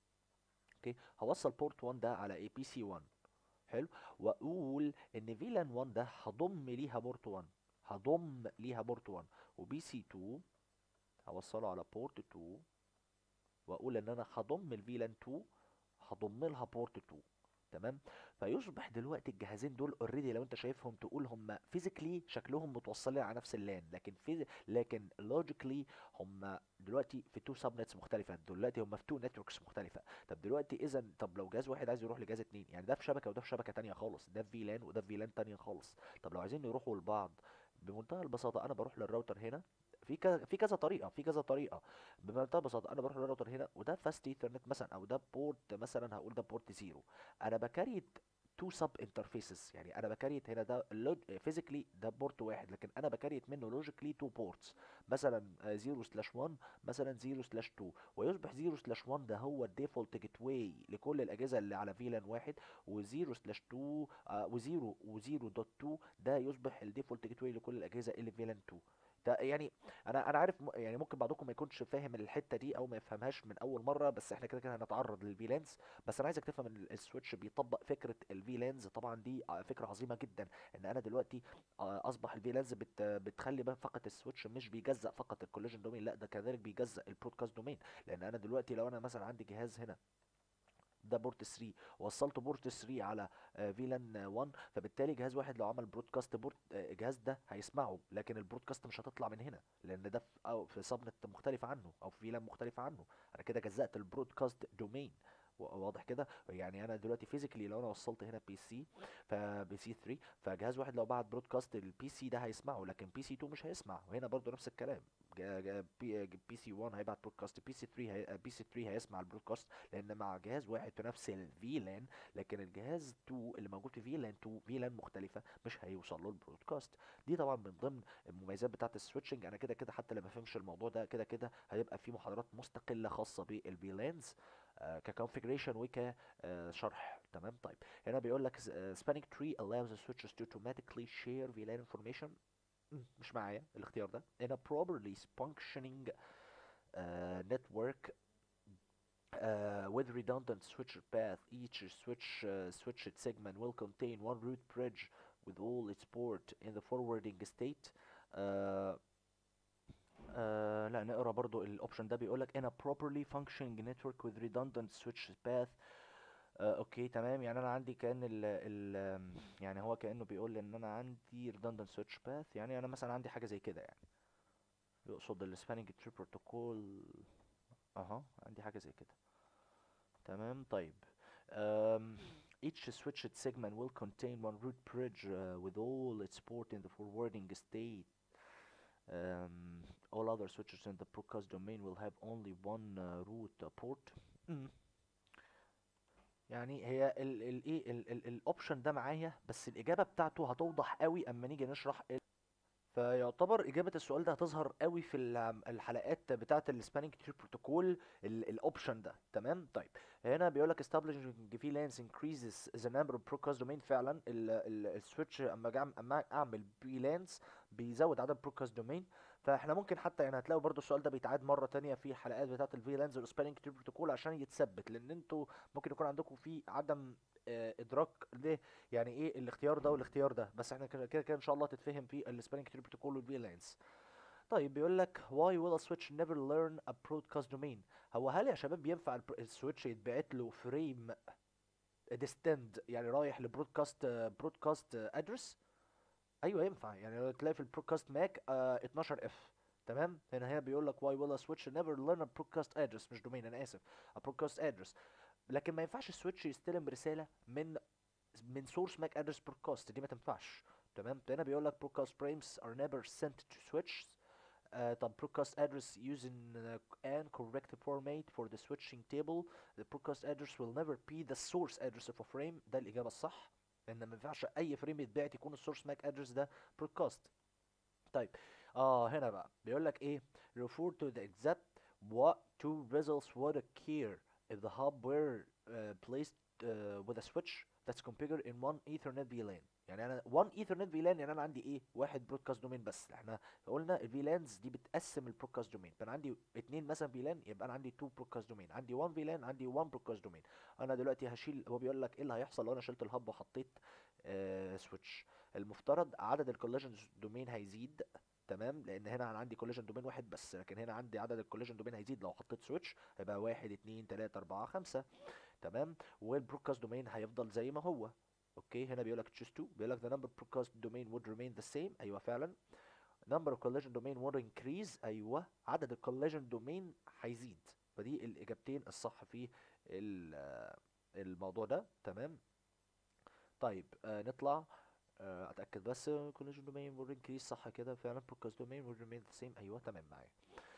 اوكي. هوصل بورت واحد ده على اي بي سي واحد. حلو. واقول ان فيلان واحد ده هضم ليها بورت واحد، هضم ليها بورت واحد. وبي سي اتنين هوصله على بورت اتنين، واقول ان انا هضم الفيلان اتنين، هضم لها بورت اتنين. تمام. فيصبح دلوقتي الجهازين دول اوريدي لو انت شايفهم تقول هم فيزيكلي شكلهم متوصلين على نفس اللان، لكن في لكن لوجيكلي هم دلوقتي في تو سب نتس مختلفه. دلوقتي هم في تو نتوركس مختلفه. طب دلوقتي اذا، طب لو جهاز واحد عايز يروح لجهاز اتنين، يعني ده في شبكه وده في شبكه تانية خالص، ده في فيلان وده في فيلان تانية خالص. طب لو عايزين يروحوا لبعض، بمنتهى البساطه انا بروح للراوتر هنا. في كذا في كذا طريقه في كذا طريقه. بمنتهى البساطه انا بروح للراوتر هنا، وده فاست ايثرنت مثلا، او ده بورت مثلا، هقول ده بورت زيرو. انا بكريت تو سب انترفيسز. يعني انا بكريت هنا ده فيزيكلي ده بورت واحد، لكن انا بكريت منه لوجيكلي تو بورتس. مثلا زيرو سلاش واحد، مثلا زيرو سلاش اتنين. ويصبح زيرو سلاش واحد ده هو الديفولت جيت واي لكل الاجهزه اللي على فيلان واحد، و0 سلاش اتنين و0 و0 دوت اتنين ده يصبح الديفولت جيت واي لكل الاجهزه اللي في فيلان اتنين. ده يعني انا انا عارف م- يعني ممكن بعضكم ما يكونش فاهم الحته دي او ما يفهمهاش من اول مره، بس احنا كده كده هنتعرض للفيلانس. بس انا عايزك تفهم ان ال- السويتش بيطبق فكره الفيلانز. طبعا دي ع- فكره عظيمه جدا، ان انا دلوقتي آه، اصبح الفيلانز بت بتخلي بقى فقط السويتش مش بيجزأ فقط الكوليجن دومين، لا ده كذلك بيجزأ البرودكاست دومين. لان انا دلوقتي لو انا مثلا عندي جهاز هنا ده بورت تلاتة، وصلت بورت تلاتة على فيلان واحد، فبالتالي جهاز واحد لو عمل برودكاست بورت آه، الجهاز ده هيسمعه، لكن البرودكاست مش هتطلع من هنا، لان ده في او في سبنت مختلف عنه او في فيلان مختلفه عنه. انا كده جزأت البرودكاست دومين. واضح كده؟ يعني انا دلوقتي فيزيكالي لو انا وصلت هنا بي سي، فبي سي ثلاثة، فجهاز واحد لو بعت برودكاست البي سي ده هيسمعه، لكن بي سي اتنين مش هيسمع. وهنا برضو نفس الكلام، جا- جا- بي بي سي واحد هيبعت برودكاست، بي سي ثلاثة هي بي سي ثلاثة هيسمع البرودكاست لان مع جهاز واحد في نفس الفي لان. لكن الجهاز اتنين اللي موجود في في لان اتنين في لان مختلفه مش هيوصل له البرودكاست. دي طبعا من ضمن المميزات بتاعه السويتشنج. انا كده كده حتى اللي ما فهمش الموضوع ده كده كده هيبقى في محاضرات مستقله خاصه بالفي لانز كconfiguration وكشرح. تمام. طيب هنا بيقول لك uh, spanning tree allows the switches to automatically share V LAN information. مم، مش معايا الاختيار ده. in a properly functioning uh, network uh, with redundant switch path, each switch uh, switched segment will contain one root bridge with all its port in the forwarding state. uh, آه لا نقرا برضو الاوبشن ده. بيقولك in a properly functioning network with redundant switch path. آه اوكي تمام. يعني انا عندي كأن ال ال آم، يعني هو كأنه بيقول لي ان انا عندي redundant switch path، يعني انا مثلا عندي حاجة زي كده يعني. يقصد ال spanning tree protocol. اها عندي حاجة زي كده. تمام. طيب um, each switched segment will contain one root bridge uh, with all its port in the forwarding state. Um, all other switches in the broadcast domain will have only one uh, root uh, port. مم. يعني هي ال ال ايه ال ال الاوبشن ده معايا، بس الاجابه بتاعته هتوضح قوي اما نيجي نشرح. فيعتبر إجابة السؤال ده هتظهر قوي في العم- الحلقات بتاعة السبانينج تري بروتوكول الأوبشن ده. تمام. طيب هنا بيقول لك establishing في لانس increases the number of broadcast domain. فعلا السويتش اما جا- اما اعمل بي لانس بيزود عدد broadcast domain. فاحنا ممكن حتى يعني هتلاقوا برضو السؤال ده بيتعاد مرة تانية في الحلقات بتاعة الفي لانز والسبانينج تري بروتوكول عشان يتثبت، لان انتوا ممكن يكون عندكم في عدم آه، ادراك ليه يعني ايه الاختيار ده والاختيار ده. بس احنا كده كده كده ان شاء الله تتفهم في السبانينج تري بروتوكول والفي لانس. طيب بيقول لك why will a switch never learn a broadcast domain. هو هل يا شباب ينفع البر- السويتش يتبعت له فريم ديستند يعني رايح لبرودكاست برودكاست ادرس؟ ايوه ينفع. يعني لو تلاقي في البرودكاست ماك اتناشر اف. تمام. هنا هنا بيقول لك why will a switch never learn a broadcast address، مش دومين انا اسف، a broadcast address. لكن ما ينفعش السويتش يستلم رساله من من سورس ماك ادرس برودكاست، دي ما تنفعش. تمام. هنا بيقول لك broadcast frames are never sent to switches. Uh, طب broadcast address using uh, an correct format for the switching table. The broadcast address will never be the source address of a frame. ده الإجابة الصح، لأن ما ينفعش أي فريم يتبعت يكون السورس ماك ادرس ده broadcast. طيب اه هنا بقى بيقول لك ايه refer to the exact what two results would occur if the hub were uh, placed uh, with a switch that's configured in one ethernet V LAN. يعني انا one ethernet V LAN، يعني انا عندي ايه واحد برودكاست دومين بس. احنا قلنا الفي لانز دي بتقسم البرودكاست دومين، فانا عندي اتنين مثلا في لان يبقى انا عندي اتنين برودكاست دومين، عندي واحد في لان عندي واحد برودكاست دومين. انا دلوقتي هشيل، هو بيقول لك ايه اللي هيحصل لو انا شلت الهب وحطيت آه سويتش. المفترض عدد الكوليجن دومين هيزيد. تمام. لان هنا انا عندي كوليجن دومين واحد بس، لكن هنا عندي عدد الكوليجن دومين هيزيد لو حطيت سويتش، هيبقى واحد اتنين تلاتة اربعة خمسة. تمام. والبرودكاست دومين هيفضل زي ما هو. اوكي. هنا بيقول لك choose two، بيقول لك the number of broadcast domain would remain the same. ايوه فعلا. number of collision domain would increase. ايوه عدد الكوليجن دومين هيزيد. فدي الاجابتين الصح في ال- آه، الموضوع ده. تمام. طيب آه نطلع آه، اتاكد بس collision domain will increase صح كده فعلا. broadcast domain will remain the same. ايوه تمام معايا.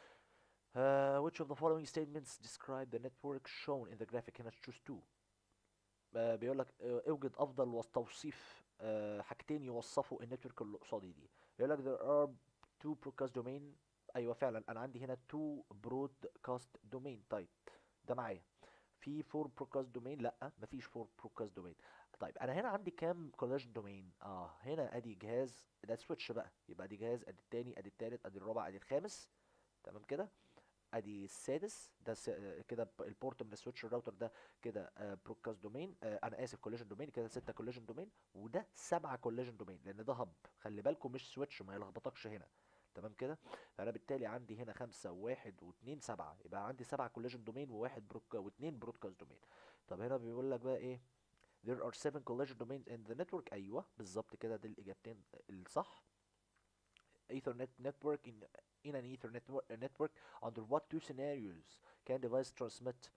uh, which of the following statements describe the network shown in the graphic. هنا choose two. uh, بيقول لك uh, اوجد افضل وص- توصيف uh, حاجتين يوصفوا النتورك اللي قصادي دي. بيقول لك there are two broadcast domain. ايوه فعلا انا عندي هنا two broadcast domain. طيب ده معايا. في four broadcast domain؟ لا مفيش four broadcast domain. طيب انا هنا عندي كام collision domain؟ اه هنا ادي جهاز ده سويتش بقى، يبقى ادي جهاز، ادي التاني، ادي التالت، ادي الرابع، ادي الخامس. تمام كده. ادي السادس ده س... آه، كده ب- البورت من السويتش الراوتر ده كده برودكاست دومين، انا اسف كوليجن دومين، كده ستة كوليجن دومين. وده سبعة كوليجن دومين لان ده هب، خلي بالكم مش سويتش ما يلخبطكش هنا. تمام كده. فانا بالتالي عندي هنا خمسة وواحد واتنين سبعة، يبقى عندي سبعة كوليجن دومين وواحد بروك واتنين برودكاست دومين. طب هنا بيقول لك بقى ايه there are seven collision domains in the network. ايوه بالظبط كده دي الاجابتين الصح. Ethernet network in in an Ethernet network, network under what two scenarios can device transmit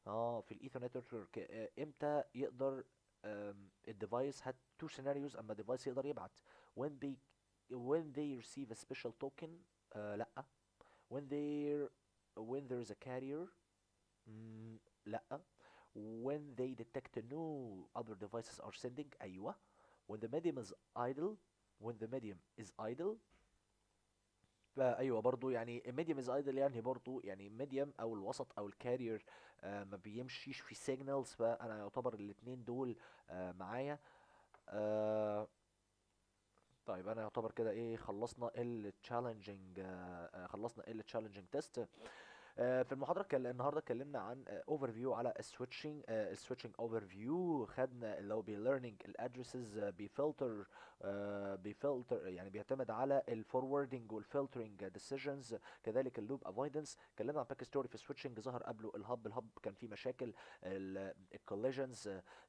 اه في الايثرنت نتورك، آه، امتى يقدر الديفايس had two scenarios اما الديفايس يقدر يبعت when they when they receive a special token. آه لا. when they when there is a carrier. مم، لا. when they detect no other devices are sending. ايوه. when the medium is idle. when the medium is idle. فايوه برضو يعني medium is idle، يعني برضو يعني medium او الوسط او الكارير آه ما بيمشيش في signals، فانا يعتبر الاتنين دول آه معايا. آه طيب انا يعتبر كده ايه خلصنا ال challenging آه آه، خلصنا ال challenging test. آه، في المحاضرة كان النهاردة اتكلمنا عن اوفر فيو على السويتشنج. السويتشنج اوفر فيو خدنا اللي هو بيليرنينج الادرسز، بيفلتر بيفلتر يعني بيعتمد على الفوروردنج والفلترنج ديسيجنز. كذلك اللوب افويدنس. اتكلمنا عن باك ستوري في السويتشنج ظهر قبله الهب. الهب كان فيه مشاكل الكوليجنز.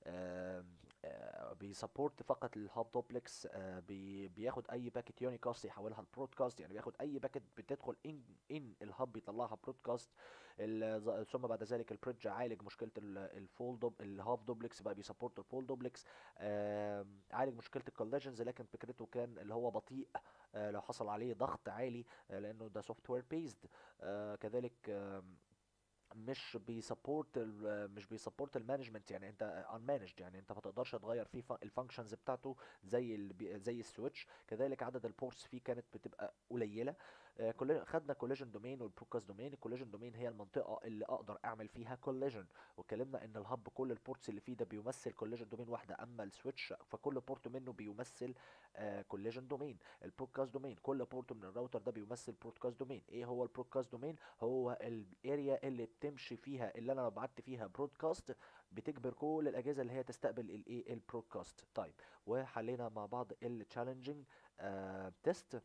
بيسبورت فقط الهاب دوبلكس. بياخد اي باكيت يونيكاست يحولها لبرودكاست، يعني بياخد اي باكيت بتدخل ان ان الهاب بيطلعها برودكاست. ال- ثم بعد ذلك البريدج عالج مشكله ال- الفول دوب الهاف دوبلكس، بقى بيسبورت الفول دوبلكس. آم، عالج مشكله الكوليجنز، لكن فكرته كان اللي هو بطيء آه، لو حصل عليه ضغط عالي، آه، لانه ده سوفت وير بيزد. كذلك آم، مش بيسبورت مش بيسبورت المانجمنت، يعني انت unmanaged، يعني انت ما تقدرش تغير فيه الفانكشنز بتاعته زي ال بي- زي السويتش. كذلك عدد البورتس فيه كانت بتبقى قليله. آه، كل خدنا كوليجن دومين والبروكاست دومين. الكوليجن دومين هي المنطقه اللي اقدر اعمل فيها كوليجن، واتكلمنا ان الهب كل البورتس اللي فيه ده بيمثل كوليجن دومين واحده، اما السويتش فكل بورت منه بيمثل كوليجن دومين. البرودكاست دومين كل بورت من الراوتر ده بيمثل برودكاست دومين. ايه هو البرودكاست دومين؟ هو الاريا اللي بتمشي فيها، اللي انا لو بعت فيها برودكاست بتجبر كل الاجهزه اللي هي تستقبل الايه البرودكاست. طيب وحلينا مع بعض التشالنجينج تيست.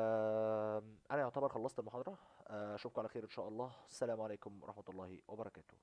انا يعتبر خلصت المحاضره. آه، اشوفكم على خير ان شاء الله. السلام عليكم ورحمه الله وبركاته.